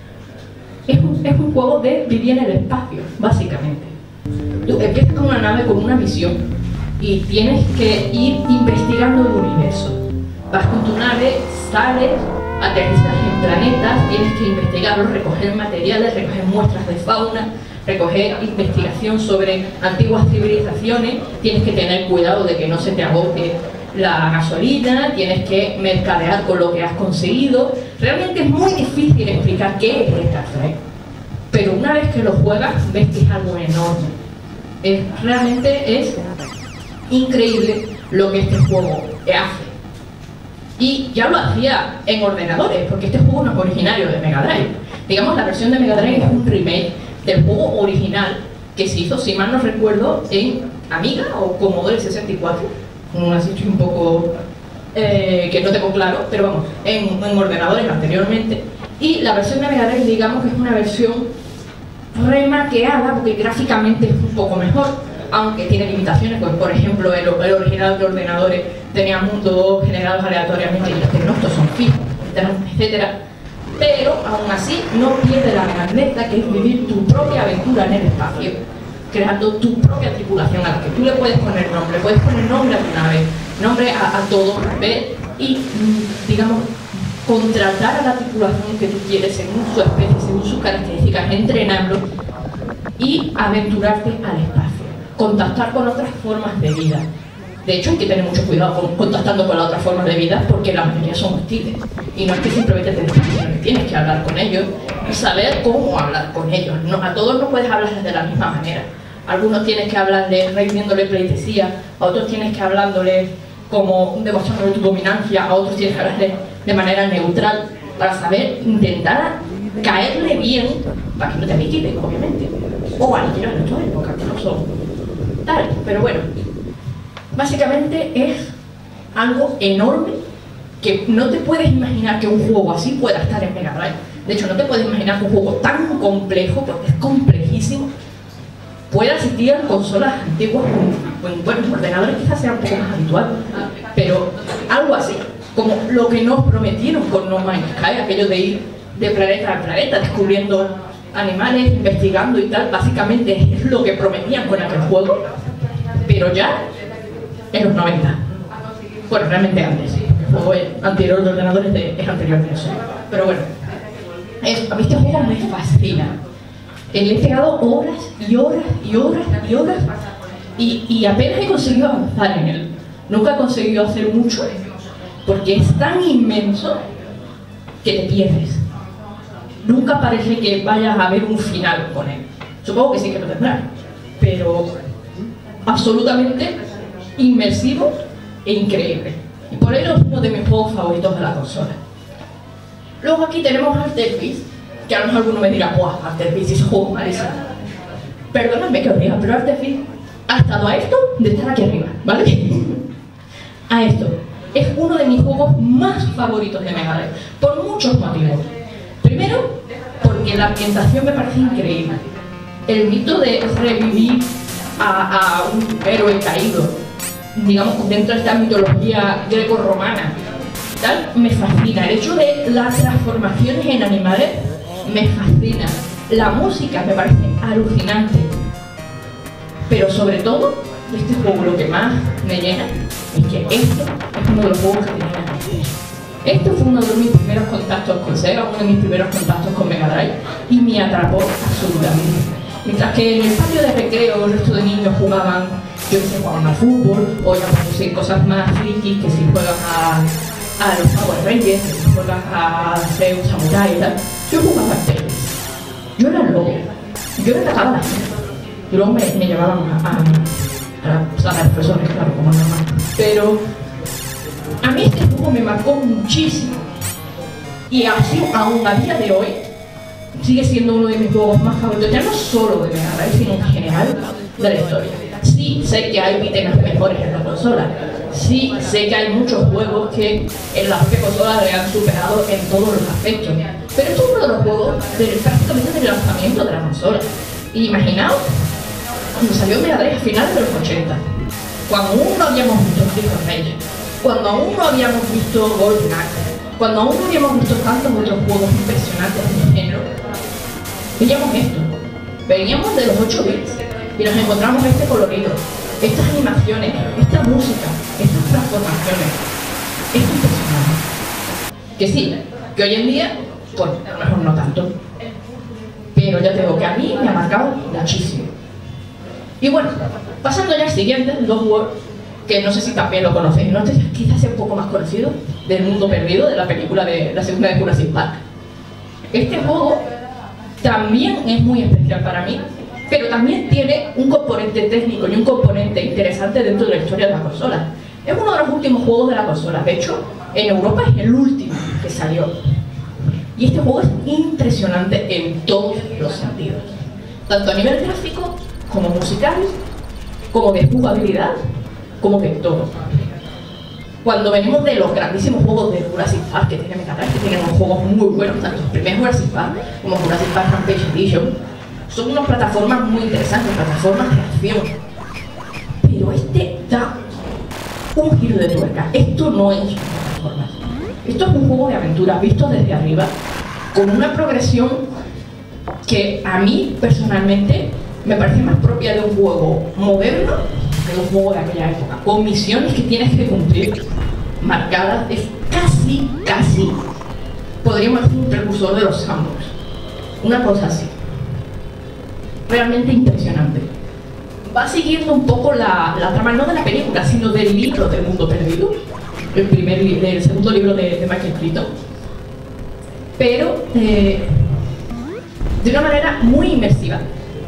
Es un, es un juego de vivir en el espacio, básicamente. Tú empiezas con una nave con una misión y tienes que ir investigando el universo. Vas con tu nave, sales, aterrizas en planetas, tienes que investigarlos, recoger materiales, recoger muestras de fauna, recoger investigación sobre antiguas civilizaciones, tienes que tener cuidado de que no se te agote la gasolina, tienes que mercadear con lo que has conseguido. Realmente es muy difícil explicar qué es Starflight, pero una vez que lo juegas ves que es algo enorme. Es, realmente es increíble lo que este juego hace. Y ya lo hacía en ordenadores, porque este juego no es originario de Mega Drive. Digamos, la versión de Mega Drive es un remake del juego original que se hizo, si mal no recuerdo, en Amiga o Commodore sesenta y cuatro. Así estoy un poco eh, que no tengo claro, pero vamos, en, en ordenadores anteriormente. Y la versión de Mega Drive, digamos que es una versión remaqueada, porque gráficamente es un poco mejor, aunque tiene limitaciones, pues por ejemplo el, el original de ordenadores tenía mundos generados aleatoriamente y los que no, estos son fijos, etcétera. Pero aún así no pierde la grandeza que es vivir tu propia aventura en el espacio, creando tu propia tripulación a la que tú le puedes poner nombre, puedes poner nombre a tu nave, nombre a, a todo, ¿ves? Y digamos, contratar a la tripulación que tú quieres según su especie, según sus características, entrenarlo y aventurarte al espacio, contactar con otras formas de vida. De hecho, hay que tener mucho cuidado con contactando con las otras formas de vida, porque la mayoría son hostiles. Y no es que simplemente te destruyan, tienes que hablar con ellos y saber cómo hablar con ellos. No, a todos no puedes hablar de la misma manera. A algunos tienes que hablarle rendiéndole pleitesía, a otros tienes que hablándole como demostrándole tu dominancia, a otros tienes que hablarle de manera neutral para saber intentar caerle bien para que no te aniquilen, obviamente. O aniquilarlo todo, porque no son tal. Pero bueno, básicamente es algo enorme que no te puedes imaginar que un juego así pueda estar en Mega Drive. De hecho, no te puedes imaginar que un juego tan complejo, porque es complejísimo, pueda existir en consolas antiguas o en buenos ordenadores, quizás sea un poco más habitual, pero algo así, como lo que nos prometieron con No Man's Sky, aquello de ir de planeta a planeta, descubriendo animales, investigando y tal, básicamente es lo que prometían con aquel juego, pero ya en los noventa. Bueno, realmente antes. El juego anterior de ordenadores de, es anterior de eso. Pero bueno, es, a mí este juego me fascina. Le he pegado horas y horas y horas y horas y, y apenas he conseguido avanzar en él. Nunca he conseguido hacer mucho porque es tan inmenso que te pierdes. Nunca parece que vayas a ver un final con él. Supongo que sí que lo tendrá, pero absolutamente inmersivo e increíble. Y por ello es uno de mis juegos favoritos de la consola. Luego aquí tenemos Altered Beast, que a lo mejor alguno me dirá, ¡buah! Altered Beast es un juego malísimo. Perdóname que os diga, pero Altered Beast ha estado a esto de estar aquí arriba, ¿vale? A esto. Es uno de mis juegos más favoritos de Mega Drive, por muchos motivos. Primero, porque la ambientación me parece increíble. El mito de revivir a, a un héroe caído, digamos, dentro de esta mitología greco-romana, tal, me fascina. El hecho de las transformaciones en animales me fascina. La música me parece alucinante. Pero sobre todo, de este juego lo que más me llena es que esto es uno de los juegos que tenía antes. Esto fue uno de mis primeros contactos con Sega, uno de mis primeros contactos con Mega Drive, y me atrapó absolutamente. Mientras que en el patio de recreo el resto de niños jugaban, yo que sé, jugaban al fútbol, o ya pues, cosas más frikis, que si juegan a, a los Power Rangers, que si juegan a ser un samurai y tal, yo jugaba al tenis. Yo era loco, yo le atacaba a la gente, y luego me, me llevaban a, a, a, pues, a las profesores, claro, como normal. Pero a mí este juego me marcó muchísimo, y así, aún a día de hoy, sigue siendo uno de mis juegos más favoritos, ya no solo de Mega Drive, sino en general de la historia. Sí, sé que hay beat'em mejores en la consola, sí, sé que hay muchos juegos que en la propia consola le han superado en todos los aspectos, pero esto es uno de los juegos de, prácticamente del lanzamiento de la consola. Y imaginaos cuando salió Mega Drive a finales de los ochenta, cuando aún no habíamos visto Street Rage, cuando aún no habíamos visto Golden Axe, cuando aún no habíamos visto tantos otros juegos impresionantes de género, veíamos esto, veníamos de los ocho bits y nos encontramos este colorido, estas animaciones, esta música, estas transformaciones. Es impresionante. Que sí, que hoy en día, pues a lo mejor no tanto, pero ya te digo que a mí me ha marcado muchísimo. Y bueno, pasando ya al siguiente, God of War, que no sé si también lo conocéis, ¿no? Este quizás sea un poco más conocido, del Mundo Perdido, de la película de la segunda de Jurassic Park. Este juego también es muy especial para mí, pero también tiene un componente técnico y un componente interesante dentro de la historia de la consola. Es uno de los últimos juegos de la consola, de hecho, en Europa es el último que salió. Y este juego es impresionante en todos los sentidos, tanto a nivel gráfico, como musical, como de jugabilidad, como de todo. Cuando venimos de los grandísimos juegos de Jurassic Park que tiene Mega Drive, que tienen unos juegos muy buenos, tanto los primeros Jurassic Park como Jurassic Park Rampage Edition, son unas plataformas muy interesantes, plataformas de acción. Pero este da un giro de tuerca. Esto no es plataformas. Esto es un juego de aventura visto desde arriba, con una progresión que a mí personalmente me parece más propia de un juego moderno que de un juego de aquella época, con misiones que tienes que cumplir marcadas. Es casi, casi, podríamos decir, un precursor de los sandbox, una cosa así, realmente impresionante. Va siguiendo un poco la, la trama, no de la película, sino del libro del Mundo Perdido, el, primer, el segundo libro de, de Michael Crichton. pero eh, de una manera muy inmersiva,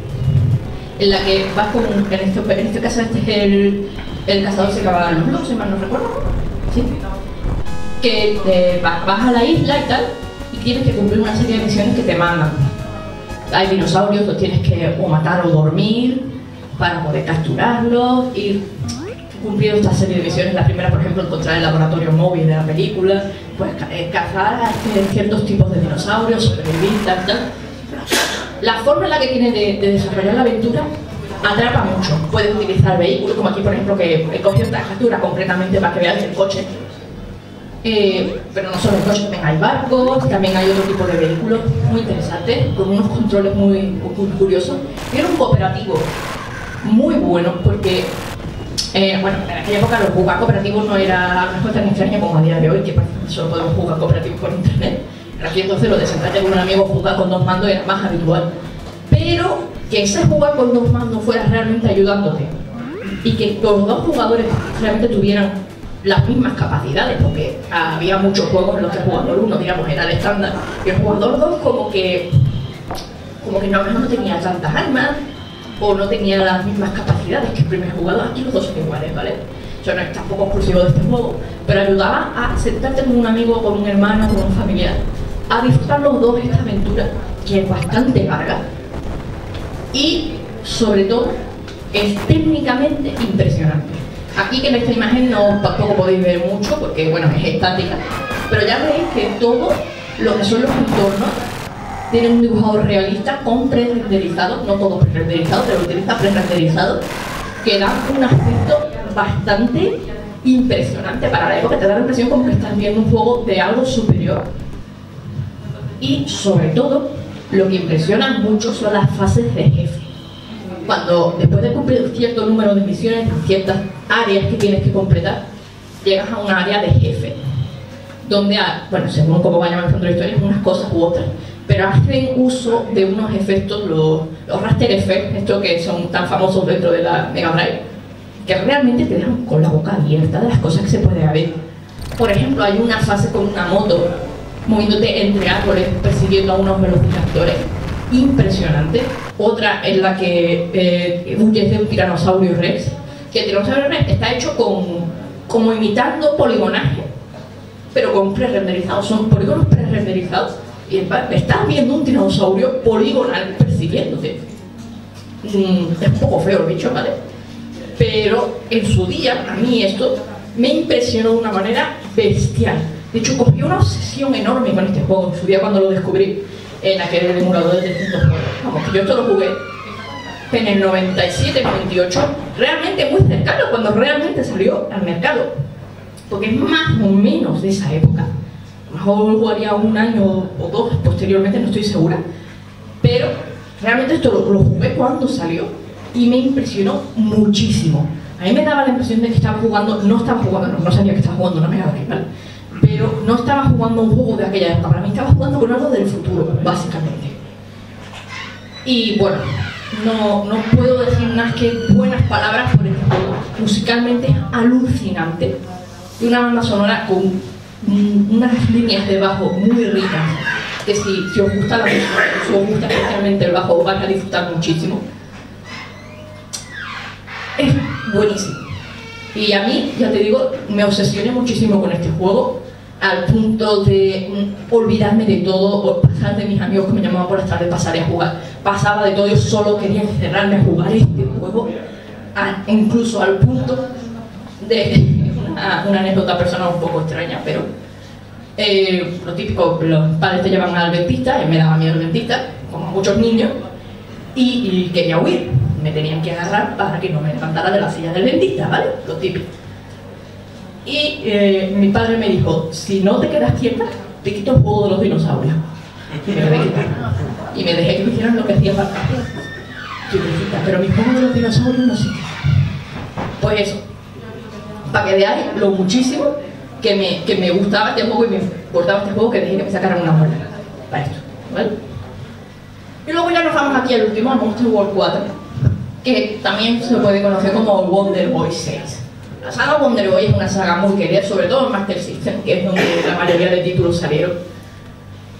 en la que vas con, en este, en este caso este es el, el cazador se acaba los lobos, si mal no recuerdo, ¿sí? Que te, vas, vas a la isla y tal, y tienes que cumplir una serie de misiones que te mandan. Hay dinosaurios, los tienes que o matar o dormir para poder capturarlos, ir cumpliendo esta serie de misiones. La primera, por ejemplo, encontrar el laboratorio móvil de la película, pues cazar a ciertos tipos de dinosaurios, sobrevivir, tal, tal. La forma en la que tiene de, de desarrollar la aventura atrapa mucho. Puedes utilizar vehículos, como aquí por ejemplo, que he cogido esta captura concretamente para que veas el coche. Eh, pero no solo el coche, también hay barcos, también hay otro tipo de vehículos muy interesantes, con unos controles muy, muy curiosos. Y era un cooperativo muy bueno, porque eh, bueno, en aquella época los jugar cooperativos no era una cosa tan extraña como a día de hoy, que solo podemos jugar cooperativos por internet. Aquí entonces lo de sentarte con un amigo jugar con dos mandos era más habitual. Pero que ese jugar con dos mandos fuera realmente ayudándote y que los dos jugadores realmente tuvieran las mismas capacidades, porque había muchos juegos en los que el jugador uno, digamos, era el estándar, y el jugador dos como que como que no, no tenía tantas armas o no tenía las mismas capacidades que el primer jugador. Aquí los dos son iguales, ¿vale? Eso no es tampoco exclusivo de este juego, pero ayudaba a sentarte con un amigo, con un hermano, con un familiar, a disfrutar los dos esta aventura, que es bastante larga y sobre todo es técnicamente impresionante. Aquí que en esta imagen no tampoco podéis ver mucho porque bueno, es estática, pero ya veis que todo lo que son los entornos tienen un dibujado realista con pre-renderizado, no todo pre-renderizado, pero utiliza pre-renderizado, que da un aspecto bastante impresionante para la época. Te da la impresión como que estás viendo un juego de algo superior. Y sobre todo, lo que impresiona mucho son las fases de jefe. Cuando después de cumplir cierto número de misiones en ciertas áreas que tienes que completar, llegas a un área de jefe, donde, bueno, según cómo vayan avanzando la historia, unas cosas u otras, pero hacen uso de unos efectos, los, los raster effects, estos que son tan famosos dentro de la Mega Drive, que realmente te dejan con la boca abierta de las cosas que se puede ver. Por ejemplo, hay una fase con una moto moviéndote entre árboles, persiguiendo a unos velociraptores, impresionante. Otra en la que eh, huyes de un tiranosaurio rex, que el tiranosaurio rex está hecho con, como imitando poligonaje, pero con pre-renderizados, son polígonos pre-renderizados, y estás viendo un tiranosaurio poligonal persiguiéndote. Mm, es un poco feo el bicho, ¿vale? Pero en su día, a mí esto me impresionó de una manera bestial. De hecho, cogí una obsesión enorme con este juego en su día cuando lo descubrí en aquel emulador de trescientos juegos. Vamos, que yo esto lo jugué en el noventa y siete, noventa y ocho, realmente muy cercano cuando realmente salió al mercado, porque es más o menos de esa época. A lo mejor jugaría un año o dos posteriormente, no estoy segura, pero realmente esto lo, lo jugué cuando salió y me impresionó muchísimo. A mí me daba la impresión de que estaba jugando, no estaba jugando, no, no sabía que estaba jugando una Mega Drive, ¿vale? Pero no estaba jugando un juego de aquella época, para mí estaba jugando con algo del futuro, básicamente. Y bueno, no, no puedo decir más que buenas palabras por este juego. Musicalmente es alucinante, y una banda sonora con mm, unas líneas de bajo muy ricas, que si, si os gusta la música, si os gusta especialmente el bajo, vais a disfrutar muchísimo. Es buenísimo. Y a mí, ya te digo, me obsesioné muchísimo con este juego, al punto de mm, olvidarme de todo, o pasar de mis amigos que me llamaban por las tardes, pasaré a jugar. Pasaba de todo, yo solo quería encerrarme a jugar este juego, a, incluso al punto de una, una anécdota personal un poco extraña, pero eh, lo típico, los padres te llevan al dentista, y me daba miedo el dentista, como a muchos niños, y, y quería huir. Me tenían que agarrar para que no me levantara de la silla del dentista, ¿vale? Lo típico. Y eh, mi padre me dijo, si no te quedas quieta, te quito el juego de los dinosaurios. Y me quedé quieta. Y me dejé que me hicieran lo que hacía falta. Pero mi juego de los dinosaurios no sé qué. Pues eso. Para que veáis lo muchísimo que me, que me gustaba este juego y me importaba este juego, que dejé que me sacaran una muela para esto, ¿vale? Y luego ya nos vamos aquí al último, al Monster World cuatro, que también se puede conocer como Wonder Boy seis. La saga Wonder Boy es una saga muy querida, sobre todo en Master System, que es donde la mayoría de títulos salieron. Pero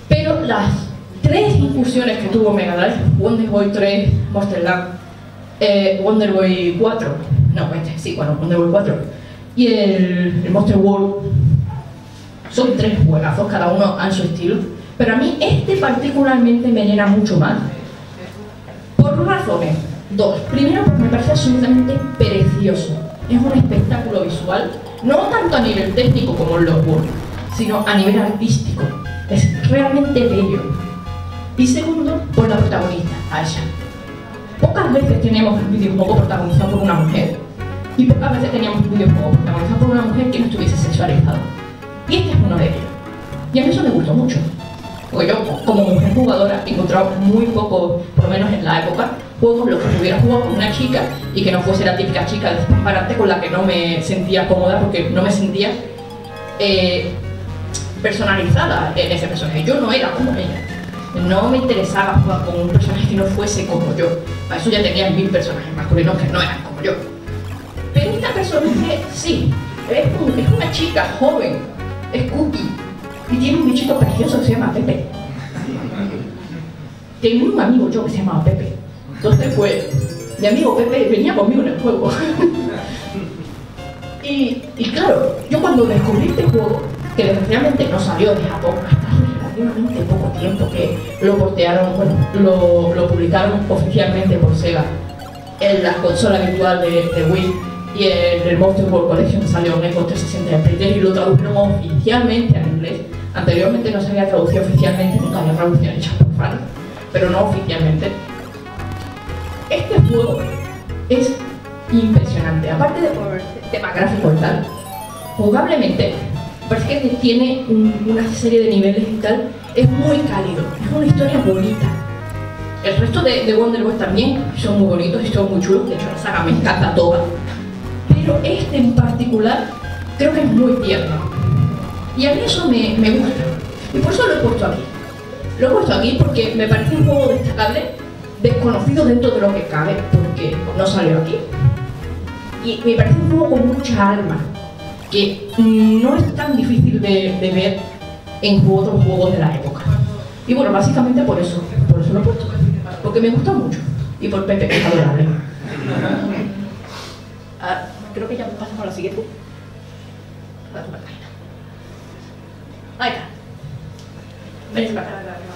las tres incursiones que tuvo Mega Drive, Wonder Boy tres, Monster Land, eh, Wonder Boy cuatro, no, este, sí, bueno, Wonder Boy cuatro, y el, el Monster World, son tres juegazos, cada uno a su estilo, pero a mí este particularmente me llena mucho más, por razones. Dos, primero porque me parece absolutamente precioso, es un espectáculo visual, no tanto a nivel técnico como en los World, sino a nivel artístico, es realmente bello. Y segundo, por la protagonista, Aisha. Pocas veces teníamos un videojuego protagonizado por una mujer, y pocas veces teníamos un videojuego protagonizado por una mujer que no estuviese sexualizado. Y este es uno de ellos. Y a mí eso me gustó mucho, porque yo, como mujer jugadora, he encontrado muy poco, por lo menos en la época, juegos los que hubiera jugado con una chica y que no fuese la típica chica disparate con la que no me sentía cómoda porque no me sentía eh, personalizada en ese personaje. Yo no era como ella. No me interesaba jugar con un personaje que no fuese como yo. Para eso ya tenía mil personajes masculinos que no eran como yo. Pero esta personaje sí, es, un, es una chica joven, es cookie y tiene un bichito precioso que se llama Pepe. Tenía un amigo yo que se llamaba Pepe. Entonces, pues, mi amigo Pepe venía conmigo en el juego. y, y claro, yo cuando descubrí este juego, que desgraciadamente no salió de Japón hasta relativamente poco tiempo, que lo portearon, bueno, lo, lo publicaron oficialmente por Sega en la consola virtual de, de Wii, y el, el Monster World Collection salió en Xbox trescientos sesenta en Play y lo tradujeron oficialmente al inglés. Anteriormente no se había traducido oficialmente, nunca había traducción hecha por fans, pero no oficialmente. Este juego es impresionante, aparte de por el tema gráfico y tal, jugablemente parece que tiene un, una serie de niveles y tal, es muy cálido, es una historia bonita. El resto de, de Wonder Boy también son muy bonitos y son muy chulos, de hecho la saga me encanta toda, pero este en particular creo que es muy tierno y a mí eso me, me gusta y por eso lo he puesto aquí. Lo he puesto aquí porque me parece un juego destacable, desconocido dentro de lo que cabe, porque no salió aquí. Y me parece un juego con mucha alma, que no es tan difícil de, de ver en otros juegos de la época. Y bueno, básicamente por eso, por eso lo he puesto, porque me gusta mucho. Y por Pepe, que es adorable. Ah, creo que ya pasamos a la siguiente. Ahí está. Ven para acá.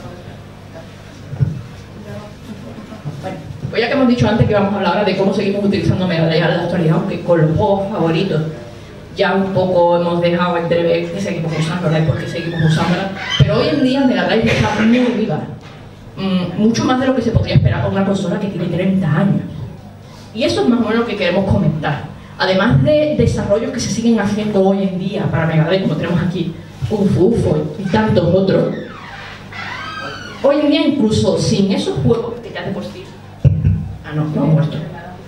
Bueno, pues ya que hemos dicho antes que vamos a hablar ahora de cómo seguimos utilizando Mega Drive en la actualidad, aunque con los juegos favoritos ya un poco hemos dejado entrever que seguimos usándola y por qué seguimos usándola, pero hoy en día Mega Drive está muy viva, mm, mucho más de lo que se podría esperar con una consola que tiene treinta años. Y eso es más o menos lo que queremos comentar. Además de desarrollos que se siguen haciendo hoy en día para Mega Drive, como tenemos aquí Kung Fu y tantos otros, hoy en día incluso sin esos juegos que ya de por sí, ah no, no ha muerto,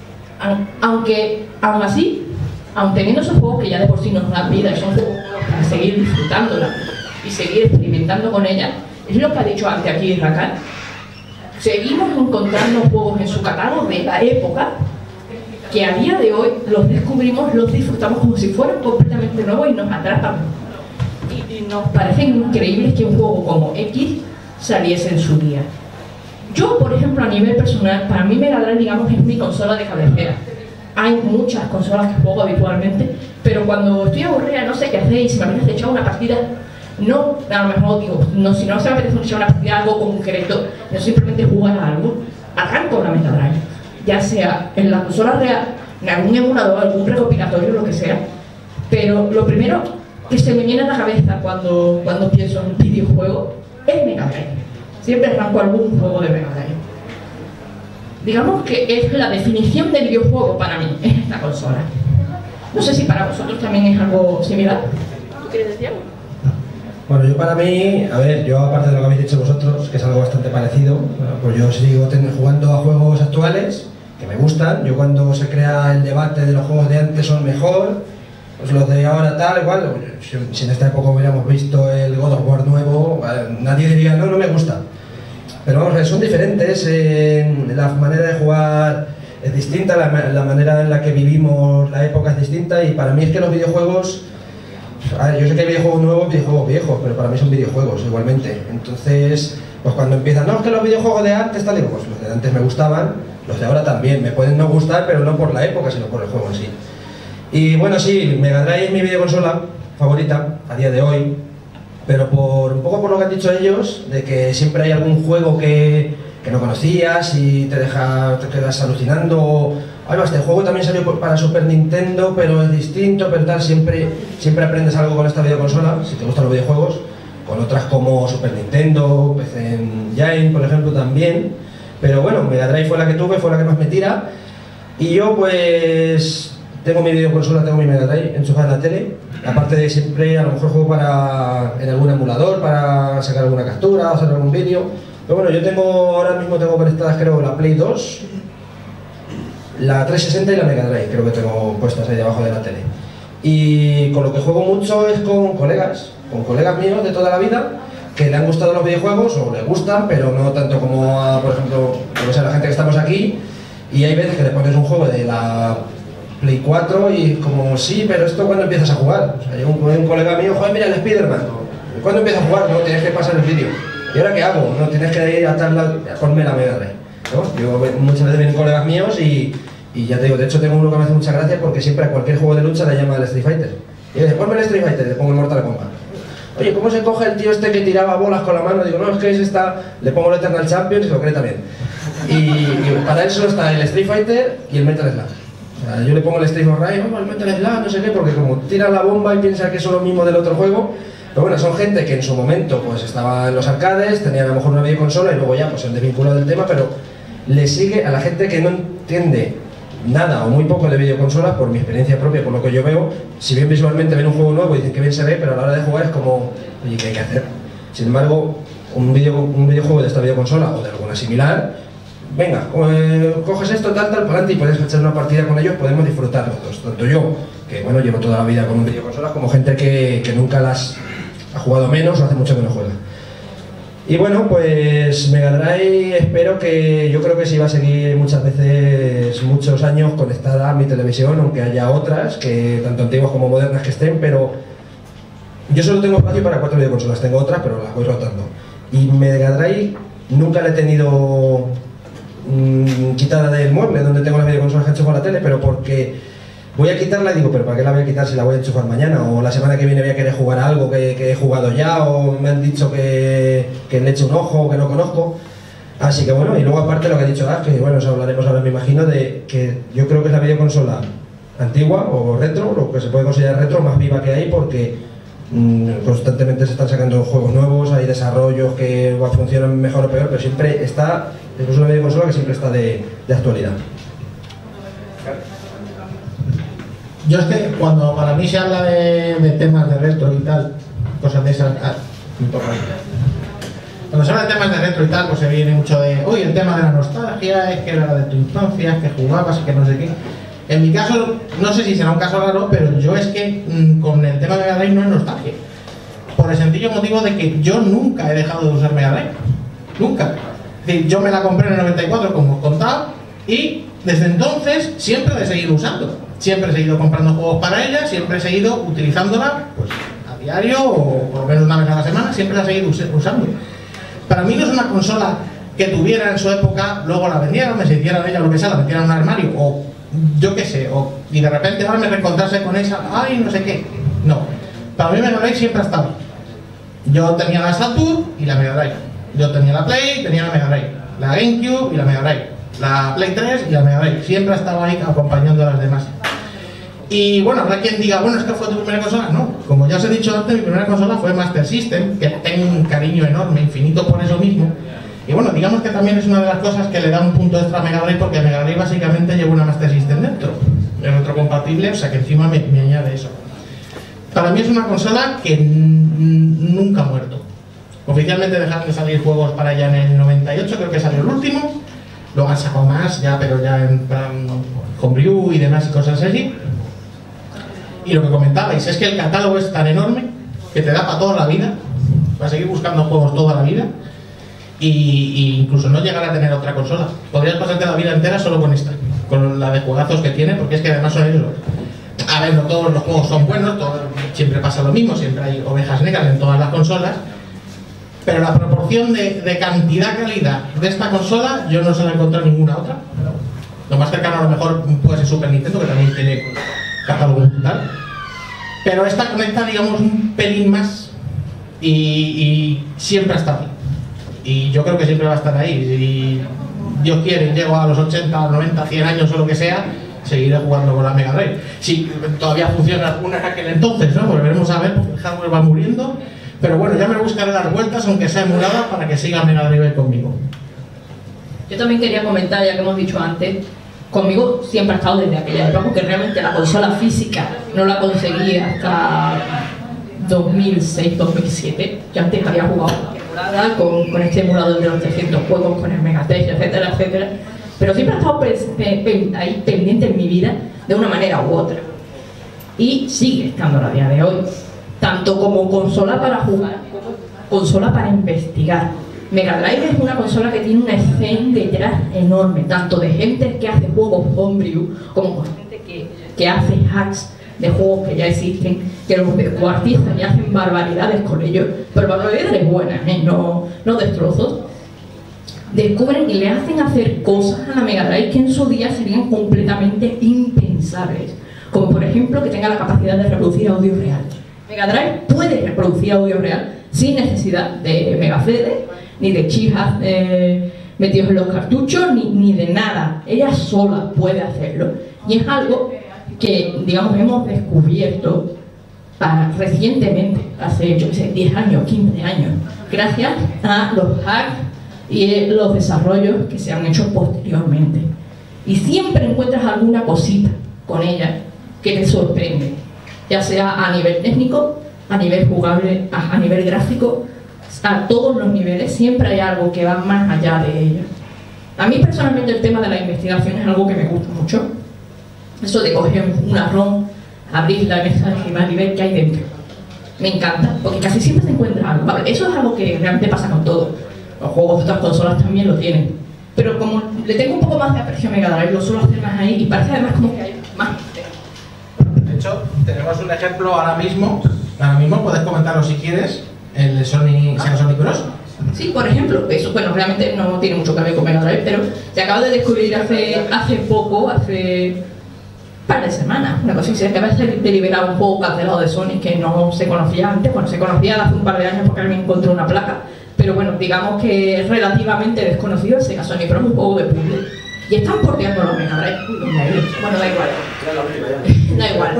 aunque aún así, aun teniendo esos juegos que ya de por sí nos dan vida y son juegos para seguir disfrutándola y seguir experimentando con ella, es lo que ha dicho antes aquí Rakan, seguimos encontrando juegos en su catálogo de la época que a día de hoy los descubrimos, los disfrutamos como si fueran completamente nuevos y nos atrapan y, y nos parecen increíbles que un juego como X saliese en su día. Yo, por ejemplo, a nivel personal, para mí Mega Drive, digamos, es mi consola de cabecera. Hay muchas consolas que juego habitualmente, pero cuando estoy aburrida, no sé qué hacer y si me apetece echar una partida, no, a lo mejor digo, no, si no se me apetece echar una partida a algo concreto, no simplemente jugar a algo, arranco la Mega Drive, ya sea en la consola real, en algún emulador, algún recopilatorio, lo que sea, pero lo primero que se me viene a la cabeza cuando, cuando pienso en un videojuego es Mega Drive. Siempre arranco algún juego de Mega Drive. Digamos que es la definición del videojuego para mí, es esta consola. No sé si para vosotros también es algo similar. ¿Tú quieres decir algo? Bueno, yo para mí, a ver, yo aparte de lo que habéis dicho vosotros, que es algo bastante parecido, bueno, pues yo sigo ten, jugando a juegos actuales que me gustan. Yo cuando se crea el debate de los juegos de antes son mejor, pues los de ahora tal, igual, si, si en esta época hubiéramos visto el God of War nuevo, nadie diría, no, no me gusta. Pero vamos, son diferentes, eh, la manera de jugar es distinta, la, la manera en la que vivimos la época es distinta y para mí es que los videojuegos A ver, yo sé que hay videojuegos nuevos, videojuegos viejos, pero para mí son videojuegos igualmente. Entonces, pues cuando empiezan, no, es que los videojuegos de antes, tal, digo, pues los de antes me gustaban, los de ahora también. Me pueden no gustar, pero no por la época, sino por el juego en sí. Y bueno, sí, Mega Drive es mi videoconsola favorita a día de hoy, pero por un poco por lo que han dicho ellos, de que siempre hay algún juego que, que no conocías y te deja, te quedas alucinando. Ay, este juego también salió para Super Nintendo, pero es distinto, pero tal, siempre, siempre aprendes algo con esta videoconsola, si te gustan los videojuegos, con otras como Super Nintendo, P C Engine, por ejemplo, también. Pero bueno, Mega Drive fue la que tuve, fue la que más me tira, y yo pues tengo mi videoconsola, tengo mi Mega Drive enchufada en la tele, aparte de siempre a lo mejor juego para, en algún emulador para sacar alguna captura o hacer algún vídeo. Pero bueno, yo tengo, ahora mismo tengo conectadas creo la Play dos, la trescientos sesenta y la Mega Drive, creo que tengo puestas ahí debajo de la tele. Y con lo que juego mucho es con colegas, con colegas míos de toda la vida, que le han gustado los videojuegos, o les gustan, pero no tanto como a, por ejemplo, como sea la gente que estamos aquí, y hay veces que le pones un juego de la Play cuatro y como, sí, pero esto cuando empiezas a jugar. O sea, hay un, un colega mío, joder, mira el Spider-Man, ¿cuándo empiezas a jugar? No, tienes que pasar el vídeo. ¿Y ahora qué hago? No, tienes que ir a atar la, ponme la Mega Drive, ¿no? Yo muchas veces vienen colegas míos y, y ya te digo, de hecho tengo uno que me hace mucha gracia porque siempre a cualquier juego de lucha le llama al Street Fighter. Y dice, ponme el Street Fighter, le pongo el Mortal Kombat. Oye, ¿cómo se coge el tío este que tiraba bolas con la mano? Digo, no, es que es esta, le pongo el Eternal Champions y se lo cree también. Y, y para él solo está el Street Fighter y el Metal Slug. O sea, yo le pongo el Street Fighter, vamos, el Metal Slug, no sé qué, porque como tira la bomba y piensa que son lo mismo del otro juego. Pero bueno, son gente que en su momento pues estaba en los arcades, tenía a lo mejor una videoconsola y luego ya pues se han desvinculado del tema, pero le sigue a la gente que no entiende nada o muy poco de videoconsolas, por mi experiencia propia, por lo que yo veo, si bien visualmente ven un juego nuevo y dicen que bien se ve, pero a la hora de jugar es como, oye, ¿qué hay que hacer? Sin embargo, un, video, un videojuego de esta videoconsola o de alguna similar, venga, eh, coges esto, tal, tal, para adelante y puedes echar una partida con ellos, podemos disfrutar los dos, tanto yo, que bueno, llevo toda la vida con videoconsolas, como gente que, que nunca las ha jugado menos o hace mucho que no juega. Y bueno, pues Mega Drive espero que, yo creo que sí va a seguir muchas veces, muchos años conectada a mi televisión, aunque haya otras, que tanto antiguas como modernas que estén, pero yo solo tengo espacio para cuatro videoconsolas, tengo otras, pero las voy rotando. Y Mega Drive nunca la he tenido mmm, quitada del mueble, donde tengo las videoconsolas que enchufo a la tele, pero porque voy a quitarla y digo, pero ¿para qué la voy a quitar si la voy a enchufar mañana? O la semana que viene voy a querer jugar a algo que, que he jugado ya, o me han dicho que, que le eche un ojo o que no conozco. Así que bueno, y luego aparte lo que ha dicho Gaz, que bueno, eso hablaremos ahora me imagino, de que yo creo que es la videoconsola antigua o retro, lo que se puede considerar retro, más viva que hay, porque mmm, constantemente se están sacando juegos nuevos, hay desarrollos que funcionan mejor o peor, pero siempre está, es una videoconsola que siempre está de, de actualidad. Yo es que cuando para mí se habla de, de temas de retro y tal, cosas de esas, ah, me toca. Cuando se habla de temas de retro y tal, pues se viene mucho de, uy, el tema de la nostalgia, es que era de tu infancia, es que jugabas, es que no sé qué. En mi caso, no sé si será un caso raro, pero yo es que mmm, con el tema de Mega Drive no es nostalgia. Por el sencillo motivo de que yo nunca he dejado de usar Mega Drive. Nunca. Es decir, yo me la compré en el noventa y cuatro, como os contaba, y desde entonces siempre la he seguido usando. Siempre he seguido comprando juegos para ella, siempre he seguido utilizándola pues, a diario o por lo menos una vez a la semana, siempre la he seguido usando. Para mí no es una consola que tuviera en su época, luego la vendieran, me se hiciera de ella lo que sea, la metieran en un armario o yo qué sé, o, y de repente ahora me reencontrarse con esa, ay, no sé qué. No, para mí Mega Drive siempre ha estado. Yo tenía la Saturn y la Mega Drive. Yo tenía la Play, tenía la Mega Drive. La GameCube y la Mega Drive. La Play tres y la Mega Drive, siempre estaba ahí acompañando a las demás. Y bueno, habrá quien diga, bueno, es que fue tu primera consola. No, como ya os he dicho antes, mi primera consola fue Master System, que tengo un cariño enorme, infinito por eso mismo. Y bueno, digamos que también es una de las cosas que le da un punto extra a Mega Drive, porque Mega Drive básicamente lleva una Master System dentro. Es retrocompatible, o sea que encima me, me añade eso. Para mí es una consola que nunca ha muerto. Oficialmente dejaron de salir juegos para ella en el noventa y ocho, creo que salió el último. Luego han sacado más, ya, pero ya en plan homebrew y demás y cosas así. Y lo que comentabais es que el catálogo es tan enorme que te da para toda la vida, para seguir buscando juegos toda la vida, y, y incluso no llegar a tener otra consola. Podrías pasarte la vida entera solo con esta, con la de juegazos que tiene, porque es que además son ellos. A ver, no todos los juegos son buenos, todo, siempre pasa lo mismo, siempre hay ovejas negras en todas las consolas, pero la proporción de, de cantidad-calidad de esta consola yo no se la he encontrado en ninguna otra. Lo más cercano a lo mejor puede ser Super Nintendo, que también tiene catálogo brutal, pero esta conecta, digamos, un pelín más y, y siempre ha estado ahí. Y yo creo que siempre va a estar ahí. Si Dios quiere, llego a los ochenta, noventa, cien años o lo que sea, seguiré jugando con la Mega Drive. Si todavía funciona alguna en aquel entonces, ¿no? Volveremos a ver, porque el hardware va muriendo. Pero bueno, ya me buscaré las vueltas, aunque sea emulada, para que siga Mega Drive conmigo. Yo también quería comentar, ya que hemos dicho antes, conmigo siempre ha estado desde aquella época, porque realmente la consola física no la conseguí hasta dos mil seis, dos mil siete. Yo antes había jugado emulada con, con este emulador de los trescientos juegos, con el Megatech, etcétera, etcétera. Pero siempre ha estado pe pe ahí pendiente en mi vida de una manera u otra. Y sigue estando a día de hoy. Tanto como consola para jugar, como consola para investigar. Mega Drive es una consola que tiene una escena detrás enorme, tanto de gente que hace juegos homebrew, como gente que, que hace hacks de juegos que ya existen, que los descuartizan y hacen barbaridades con ellos, pero barbaridades buenas, ¿eh? no, no destrozos. Descubren y le hacen hacer cosas a la Mega Drive que en su día serían completamente impensables, como por ejemplo que tenga la capacidad de reproducir audio real. Mega Drive puede reproducir audio real sin necesidad de Mega C D, ni de chijas eh, metidos en los cartuchos, ni, ni de nada. Ella sola puede hacerlo. Y es algo que, digamos, hemos descubierto para, recientemente, hace, yo qué sé, diez años, quince años, gracias a los hacks y los desarrollos que se han hecho posteriormente. Y siempre encuentras alguna cosita con ella que te sorprende, ya sea a nivel técnico, a nivel jugable, a, a nivel gráfico, a todos los niveles. Siempre hay algo que va más allá de ella. A mí personalmente el tema de la investigación es algo que me gusta mucho. Eso de coger una ROM, abrirla, y ver qué hay dentro. Me encanta, porque casi siempre se encuentra algo. Vale, eso es algo que realmente pasa con todo. Los juegos de otras consolas también lo tienen. Pero como le tengo un poco más de aprecio a Mega Drive, lo suelo hacer más ahí y parece además como que hay más. De hecho, tenemos un ejemplo ahora mismo. Ahora mismo puedes comentarlo si quieres. El de Sony, Sega Sonic Bros. Sí, por ejemplo, eso, bueno, realmente no tiene mucho que ver con Mega Drive, pero se acaba de descubrir hace, hace poco, hace un par de semanas, una cosa así, se acaba de liberar un juego cancelado de Sony que no se conocía antes, bueno, se conocía hace un par de años porque alguien encontró una placa, pero bueno, digamos que es relativamente desconocido el Sega Sonic Bros, un juego de puzzle. Y están porteando la Mega Drive. Bueno, da igual. Da igual.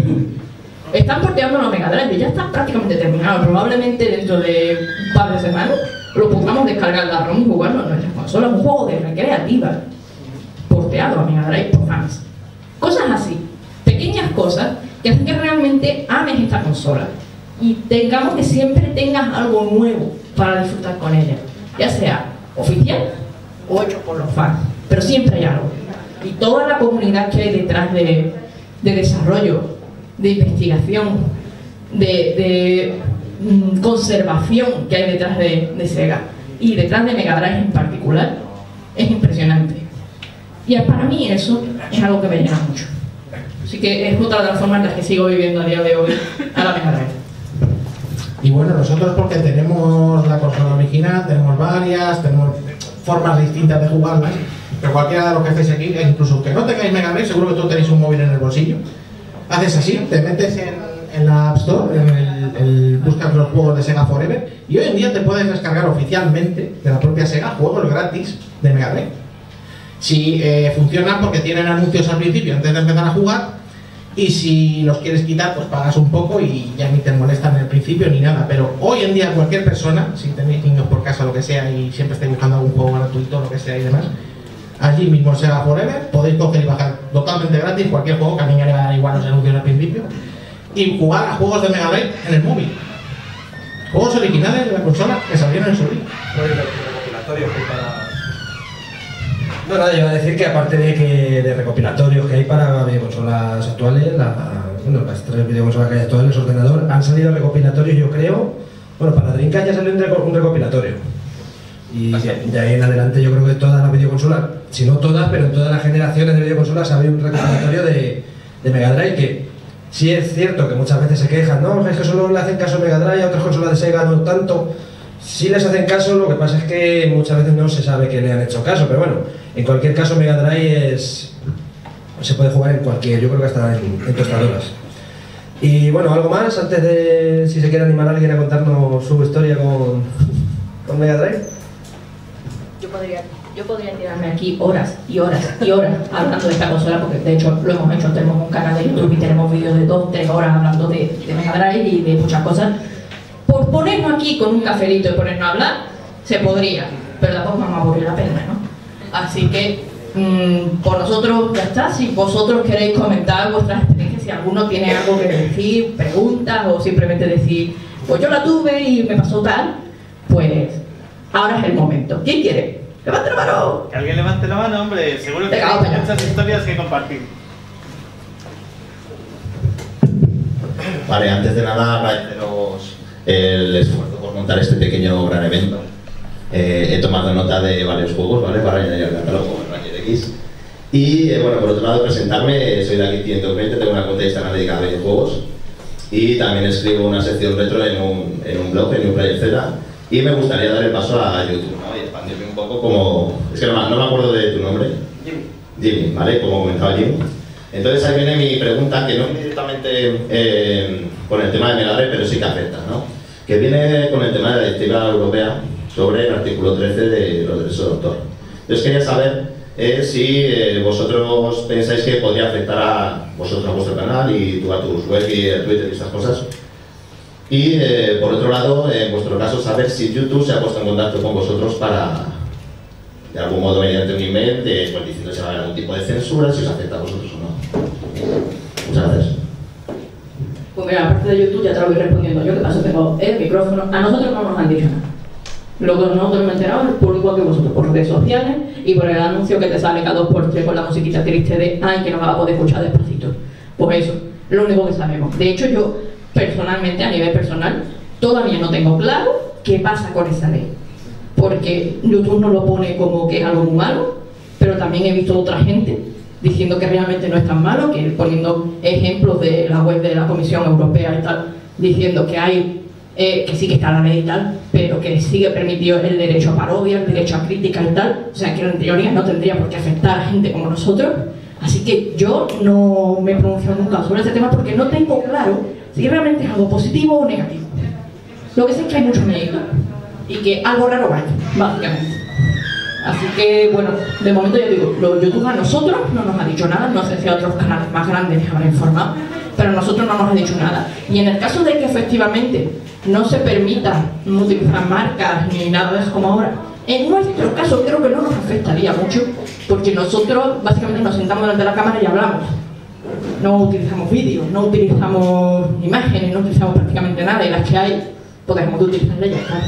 Están porteando la Mega Drive y ya está prácticamente terminado. Probablemente dentro de un par de semanas lo podamos descargar la ROM y jugarlo en nuestras consolas. Un juego de recreativa porteado a Mega Drive por fans. Cosas así, pequeñas cosas que hacen que realmente ames esta consola y tengamos que siempre tengas algo nuevo para disfrutar con ella, ya sea oficial o hecho por los fans, pero siempre hay algo. Y toda la comunidad que hay detrás de, de desarrollo, de investigación, de, de mm, conservación que hay detrás de, de Sega y detrás de Mega Drive en particular, es impresionante. Y para mí eso es algo que me llena mucho. Así que es otra de las formas en las que sigo viviendo a día de hoy a la Mega Drive. Y bueno, nosotros porque tenemos la consola original, tenemos varias, tenemos formas distintas de jugarlas, pero cualquiera de los que estéis aquí, incluso que no tengáis Mega Drive, seguro que todos tenéis un móvil en el bolsillo. Haces así, te metes en, en la App Store, en el, el, buscas los juegos de Sega Forever y hoy en día te puedes descargar oficialmente de la propia Sega juegos gratis de Mega Drive. Si eh, funcionan porque tienen anuncios al principio antes de empezar a jugar, y si los quieres quitar pues pagas un poco y ya ni te molestan en el principio ni nada. Pero hoy en día cualquier persona, si tenéis niños por casa o lo que sea y siempre estáis buscando algún juego gratuito o lo que sea y demás, allí mismo Sega Forever podéis coger y bajar totalmente gratis cualquier juego, que a mí ya le va a dar igual los anuncios al principio, y jugar a juegos de Mega Drive en el móvil. Juegos originales de la consola que salieron en su día. No, nada, yo iba a decir que aparte de que de recopilatorios que hay para videoconsolas actuales, la, bueno, las tres videoconsolas que hay actuales, el ordenador, han salido recopilatorios, yo creo, bueno, para Dreamcast ya salió un, reco un recopilatorio. Y de, de ahí en adelante yo creo que todas las videoconsolas, si no todas, pero en todas las generaciones de videoconsolas ha habido un recopilatorio de, de Mega Drive que Sí es cierto que muchas veces se quejan, no, es que solo le hacen caso a Mega Drive, a otras consolas de Sega no tanto. Sí les hacen caso, lo que pasa es que muchas veces no se sabe que le han hecho caso, pero bueno, en cualquier caso Mega Drive es... se puede jugar en cualquier, yo creo que hasta en, en tostadoras. Y bueno, algo más antes de, si se quiere animar a alguien a contarnos su historia con, con Mega Drive. Yo podría, yo podría tirarme aquí horas y horas y horas hablando de esta consola, porque de hecho lo hemos hecho, tenemos un canal de YouTube y tenemos vídeos de dos, tres horas hablando de, de Mega Drive y de muchas cosas. Por ponernos aquí con un cafelito y ponernos a hablar, se podría, pero tampoco vamos a aburrir la pena, ¿no? Así que, mmm, por nosotros ya está. Si vosotros queréis comentar vuestras experiencias, si alguno tiene algo que decir, preguntas, o simplemente decir, pues yo la tuve y me pasó tal, pues ahora es el momento. ¿Quién quiere? ¡Levante la mano! Que alguien levante la mano, hombre. Seguro que Venga, hay vamos allá. muchas historias que compartir. Vale, antes de nada agradeceros el esfuerzo por montar este pequeño gran evento. Eh, he tomado nota de varios juegos, ¿vale? Para añadir al catálogo Ranger X. Y eh, bueno, por otro lado, presentarme, soy de aquí ciento veinte, tengo una cuenta de Instagram dedicada a videojuegos. Y también escribo una sección retro en un, en un blog, en New Player Z. Y me gustaría dar el paso a YouTube, ¿no? Y expandirme un poco como... Es que no, no me acuerdo de tu nombre. Jimmy. Jimmy, ¿vale? Como comentaba Jimmy. Entonces ahí viene mi pregunta, que no es directamente eh, con el tema de Mega Drive, pero sí que afecta, ¿no? Que viene con el tema de la Directiva Europea sobre el artículo trece de los derechos de autor. Entonces quería saber eh, si eh, vosotros pensáis que podría afectar a vosotros, a vuestro canal y tú a tus web y a Twitter y estas cosas. Y eh, por otro lado, en vuestro caso, saber si YouTube se ha puesto en contacto con vosotros para, de algún modo, mediante un email, de, pues, diciendo si va a haber algún tipo de censura, si os afecta a vosotros o no. Muchas gracias. Pues mira, aparte de YouTube ya te lo voy respondiendo yo, que paso tengo el micrófono. A nosotros no nos han dicho nada. Lo que nosotros hemos enterado es por igual que vosotros, por redes sociales y por el anuncio que te sale cada dos por tres con la musiquita triste de ay, que no vas a poder escuchar despacito. Pues eso, lo único que sabemos. De hecho, yo personalmente, a nivel personal, todavía no tengo claro qué pasa con esa ley. Porque YouTube no lo pone como que es algo muy malo, pero también he visto otra gente diciendo que realmente no es tan malo, que poniendo ejemplos de la web de la Comisión Europea y tal, diciendo que hay Eh, que sí que está la ley y tal, pero que sigue permitido el derecho a parodia, el derecho a crítica y tal, o sea que en teoría no tendría por qué afectar a gente como nosotros. Así que yo no me pronuncio nunca sobre ese tema porque no tengo claro si realmente es algo positivo o negativo. Lo que sé es que hay mucho miedo y que algo raro vaya, básicamente. Así que bueno, de momento ya digo, los YouTube a nosotros no nos ha dicho nada, no sé si a otros canales más grandes les habrá informado, pero a nosotros no nos ha dicho nada. Y en el caso de que efectivamente no se permita utilizar marcas ni nada de eso como ahora, en nuestro caso creo que no nos afectaría mucho, porque nosotros básicamente nos sentamos delante de la cámara y hablamos. No utilizamos vídeos, no utilizamos imágenes, no utilizamos prácticamente nada, y las que hay podemos utilizarlas y ya está.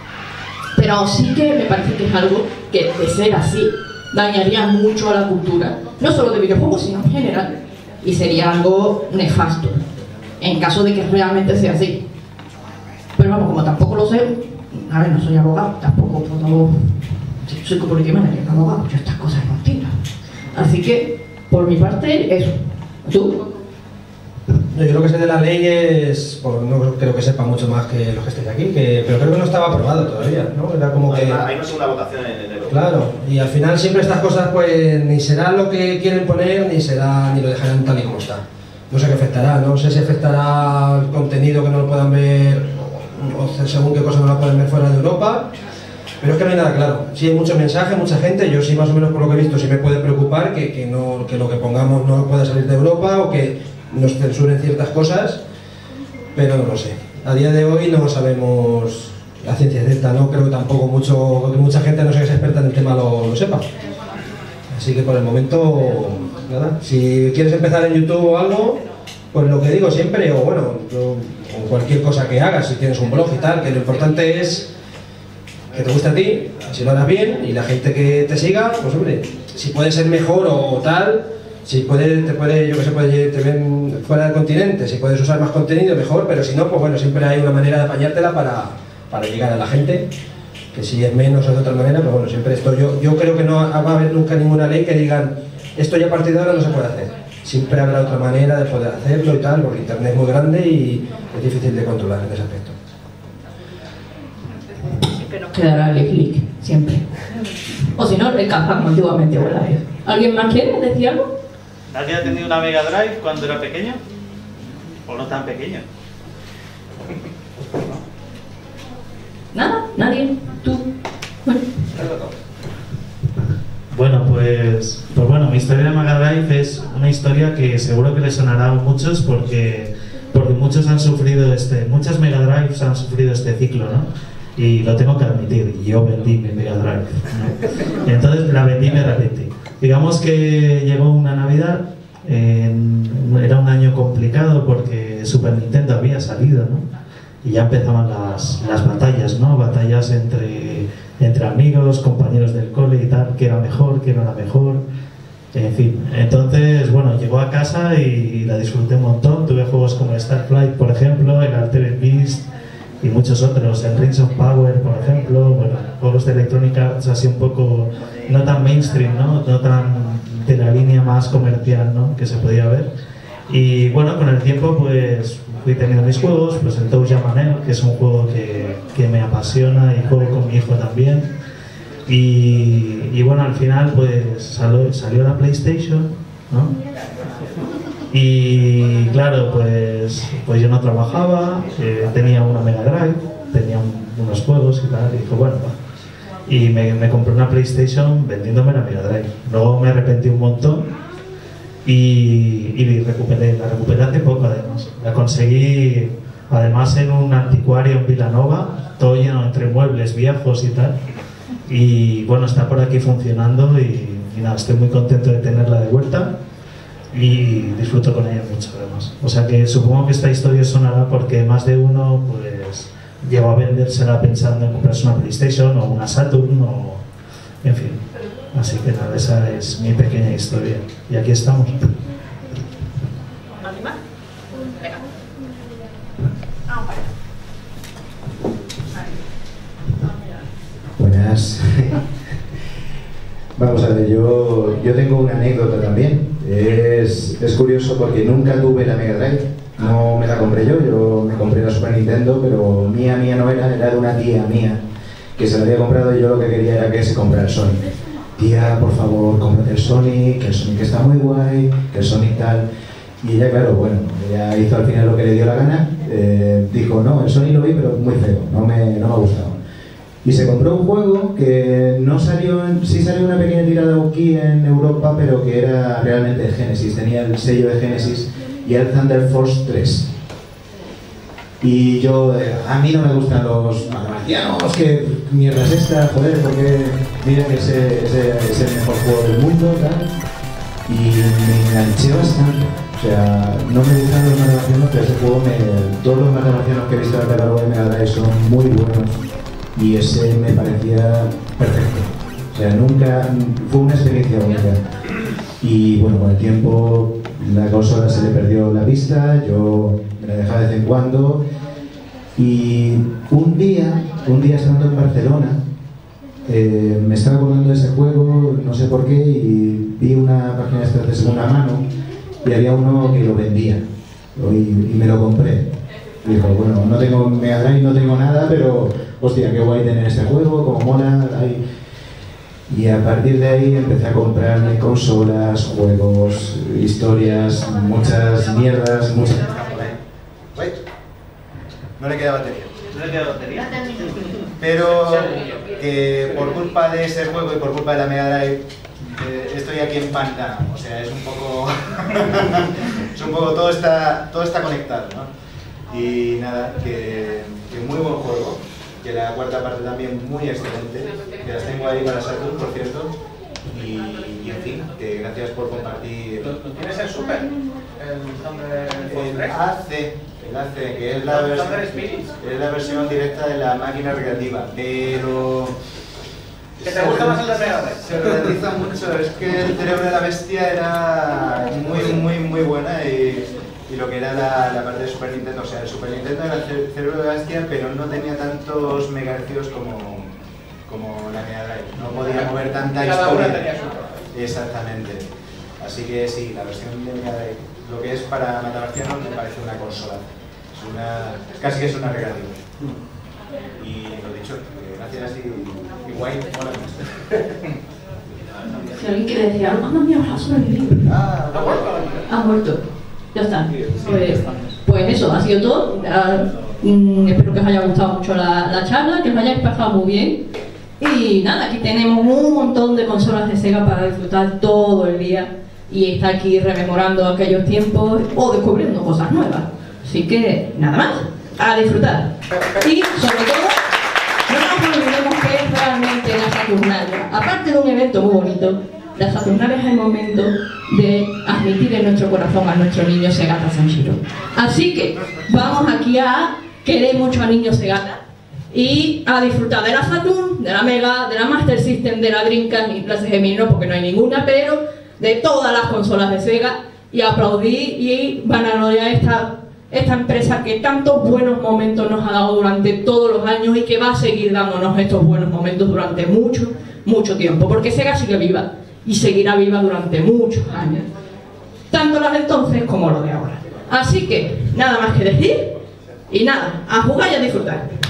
Pero sí que me parece que es algo que, de ser así, dañaría mucho a la cultura, no solo de videojuegos, sino en general, y sería algo nefasto, en caso de que realmente sea así. Pero vamos, como tampoco lo sé, a ver, no soy abogado, tampoco puedo... Soy community manager, no abogado, yo estas cosas no entiendo. Así que, por mi parte, eso. ¿Tú? No, yo lo que sé de la ley es, pues, no creo que sepa mucho más que los que estéis aquí, que, pero creo que no estaba aprobado todavía, ¿no? Era como que... Hay una segunda votación en enero. Claro, y al final siempre estas cosas pues ni será lo que quieren poner, ni será, ni lo dejarán tal y como está. No sé qué afectará, no sé si afectará el contenido que no lo puedan ver, o, o según qué cosas no lo pueden ver fuera de Europa, pero es que no hay nada claro. Sí hay muchos mensajes, mucha gente, yo sí más o menos por lo que he visto sí me puede preocupar que, que, no, que lo que pongamos no pueda salir de Europa o que nos censuren ciertas cosas, pero no lo sé. A día de hoy no sabemos la ciencia cierta, no creo que tampoco mucho, que mucha gente no sea experta en el tema lo, lo sepa. Así que por el momento, nada. Si quieres empezar en YouTube o algo, pues lo que digo siempre, o bueno, yo, o cualquier cosa que hagas, si tienes un blog y tal, que lo importante es que te guste a ti, si lo hagas bien, y la gente que te siga, pues hombre, si puede ser mejor o tal, si puede, te puede, yo que sé, puede, te ven fuera del continente, si puedes usar más contenido, mejor, pero si no, pues bueno, siempre hay una manera de apañártela para, para llegar a la gente, que si es menos o de otra manera, pero bueno, siempre esto, yo, yo creo que no va a haber nunca ninguna ley que digan, esto ya a partir de ahora no se puede hacer. siempre habrá otra manera de poder hacerlo y tal, porque internet es muy grande y es difícil de controlar en ese aspecto. Siempre nos quedará el clic, siempre. O si no, recazamos antiguamente, ¿verdad? ¿Alguien más quiere decir algo? ¿Alguien ha tenido una Mega Drive cuando era pequeño? ¿O no tan pequeño? ¿Nada? ¿Nadie? ¿Tú? Bueno. Bueno, pues, pues bueno, mi historia de Mega Drive es una historia que seguro que le sonará a muchos porque, porque muchos han sufrido este, muchas Mega Drives han sufrido este ciclo, ¿no? Y lo tengo que admitir, yo vendí mi Mega Drive, ¿no? Entonces la vendí y me arrepentí. Digamos que llegó una Navidad, eh, era un año complicado porque Super Nintendo había salido, ¿no? Y ya empezaban las, las batallas, ¿no? Batallas entre, entre amigos, compañeros del cole y tal, que era mejor, que no era mejor, en fin. Entonces, bueno, llegó a casa y la disfruté un montón. Tuve juegos como Starflight, por ejemplo, el Altered Beast y muchos otros, el Rings of Power, por ejemplo, bueno, juegos de electrónica así un poco, no tan mainstream, ¿no? No tan de la línea más comercial, ¿no? Que se podía ver. Y bueno, con el tiempo pues fui teniendo mis juegos, pues el Touja Manel, que es un juego que, que me apasiona y juego con mi hijo también. Y, y bueno, al final pues salió, salió la PlayStation, ¿no? Y claro, pues, pues yo no trabajaba, eh, tenía una Mega Drive, tenía un, unos juegos y tal, y dije, bueno, va. Y me, me compré una PlayStation vendiéndome la Mega Drive. Luego me arrepentí un montón y, y recuperé, la recuperé hace poco además. La conseguí además en un anticuario en Vilanova, todo lleno entre muebles viejos y tal. Y bueno, está por aquí funcionando y, y nada, estoy muy contento de tenerla de vuelta. Y disfruto con ella mucho además. O sea que supongo que esta historia sonará porque más de uno pues llegó a vendérsela pensando en comprarse una PlayStation o una Saturn o en fin. Así que nada, esa es mi pequeña historia. Y aquí estamos. ¿Alguien más? Venga. Buenas. Vamos a ver, yo, yo tengo una anécdota también. Es, es curioso porque nunca tuve la Mega Drive, no me la compré yo, yo me compré la Super Nintendo, pero mía, mía no era, era de una tía mía que se la había comprado y yo lo que quería era que se comprara el Sonic. Tía, por favor, cómprate el Sonic, que el Sonic está muy guay, que el Sonic tal. Y ella, claro, bueno, ella hizo al final lo que le dio la gana, eh, dijo, no, el Sonic lo vi, pero muy feo, no me, no me ha gustado. Y se compró un juego que no salió, en, sí salió una pequeña tirada aquí en Europa, pero que era realmente de Genesis, tenía el sello de Genesis, y era el Thunder Force tres. Y yo, eh, a mí no me gustan los marcianos, que mierda es esta, joder, porque miren que ese, ese es el mejor juego del mundo, tal. Y me enganché bastante. O sea, no me gustan los marcianos, pero ese juego, me, todos los marcianos que he visto a lo largo de Mega Drive son muy buenos. Y ese me parecía perfecto. O sea, nunca, fue una experiencia única. Y bueno, con el tiempo la consola se le perdió la pista, yo me la dejaba de vez en cuando. Y un día, un día estando en Barcelona, eh, me estaba acordando de ese juego, no sé por qué, y vi una página de segunda mano y había uno que lo vendía. Y, y me lo compré. Y dijo, bueno, no tengo Mega Drive, no tengo nada, pero hostia, qué guay tener este juego, como mola. Ahí. Y a partir de ahí empecé a comprarme consolas, juegos, historias, muchas mierdas, muchas... Wait. No le queda batería. ¿No le queda batería? Pero que por culpa de ese juego y por culpa de la Mega Drive eh, estoy aquí en pantano. O sea, es un poco... es un poco... Todo está, todo está conectado, ¿no? Y nada, que, que muy buen juego, que la cuarta parte también muy excelente, que las tengo ahí para Saturn, por cierto, y, y en fin, que gracias por compartir. ¿Tienes el Super? El Thunder El A C, el A C, que es la, versión, es la versión directa de la máquina recreativa, pero... ¿Que te gusta más el de Mega Drive? Se realiza mucho, es que el cerebro de la bestia era muy, muy, muy buena y... Y lo que era la, la parte de Super Nintendo, o sea, el Super Nintendo era el cerebro de la bestia, pero no tenía tantos megahercios como, como la Mega Drive. No podía mover tanta historia. Exactamente. Así que sí, la versión de Mega Drive, lo que es para matamarcianos me parece una consola. Es una, casi que es una recreativa. Y lo dicho, gracias y, y guay, mola mucho. Si alguien quiere decir algo, ¡anda, mía, ha sobrevivido! Ah, ha muerto. Ha muerto. Ya está. Pues, pues eso, ha sido todo. Ya, mm, espero que os haya gustado mucho la, la charla, que os hayáis pasado muy bien. Y nada, aquí tenemos un montón de consolas de Sega para disfrutar todo el día y estar aquí rememorando aquellos tiempos o descubriendo cosas nuevas. Así que nada más, a disfrutar. Y sobre todo, no nos olvidemos que es realmente la Saturnalia. Aparte de un evento muy bonito, la Saturnalia es el momento de admitir en nuestro corazón a nuestro niño Segata Sanshiro. Así que vamos aquí a querer mucho a niño Segata y a disfrutar de la Saturn, de la Mega, de la Master System, de la Dreamcast y la C G mil no, porque no hay ninguna, pero de todas las consolas de Sega y aplaudir y vanagloriar esta, esta empresa que tantos buenos momentos nos ha dado durante todos los años y que va a seguir dándonos estos buenos momentos durante mucho, mucho tiempo, porque Sega sigue viva y seguirá viva durante muchos años, tanto la de entonces como lo de ahora. Así que nada más que decir y nada, a jugar y a disfrutar.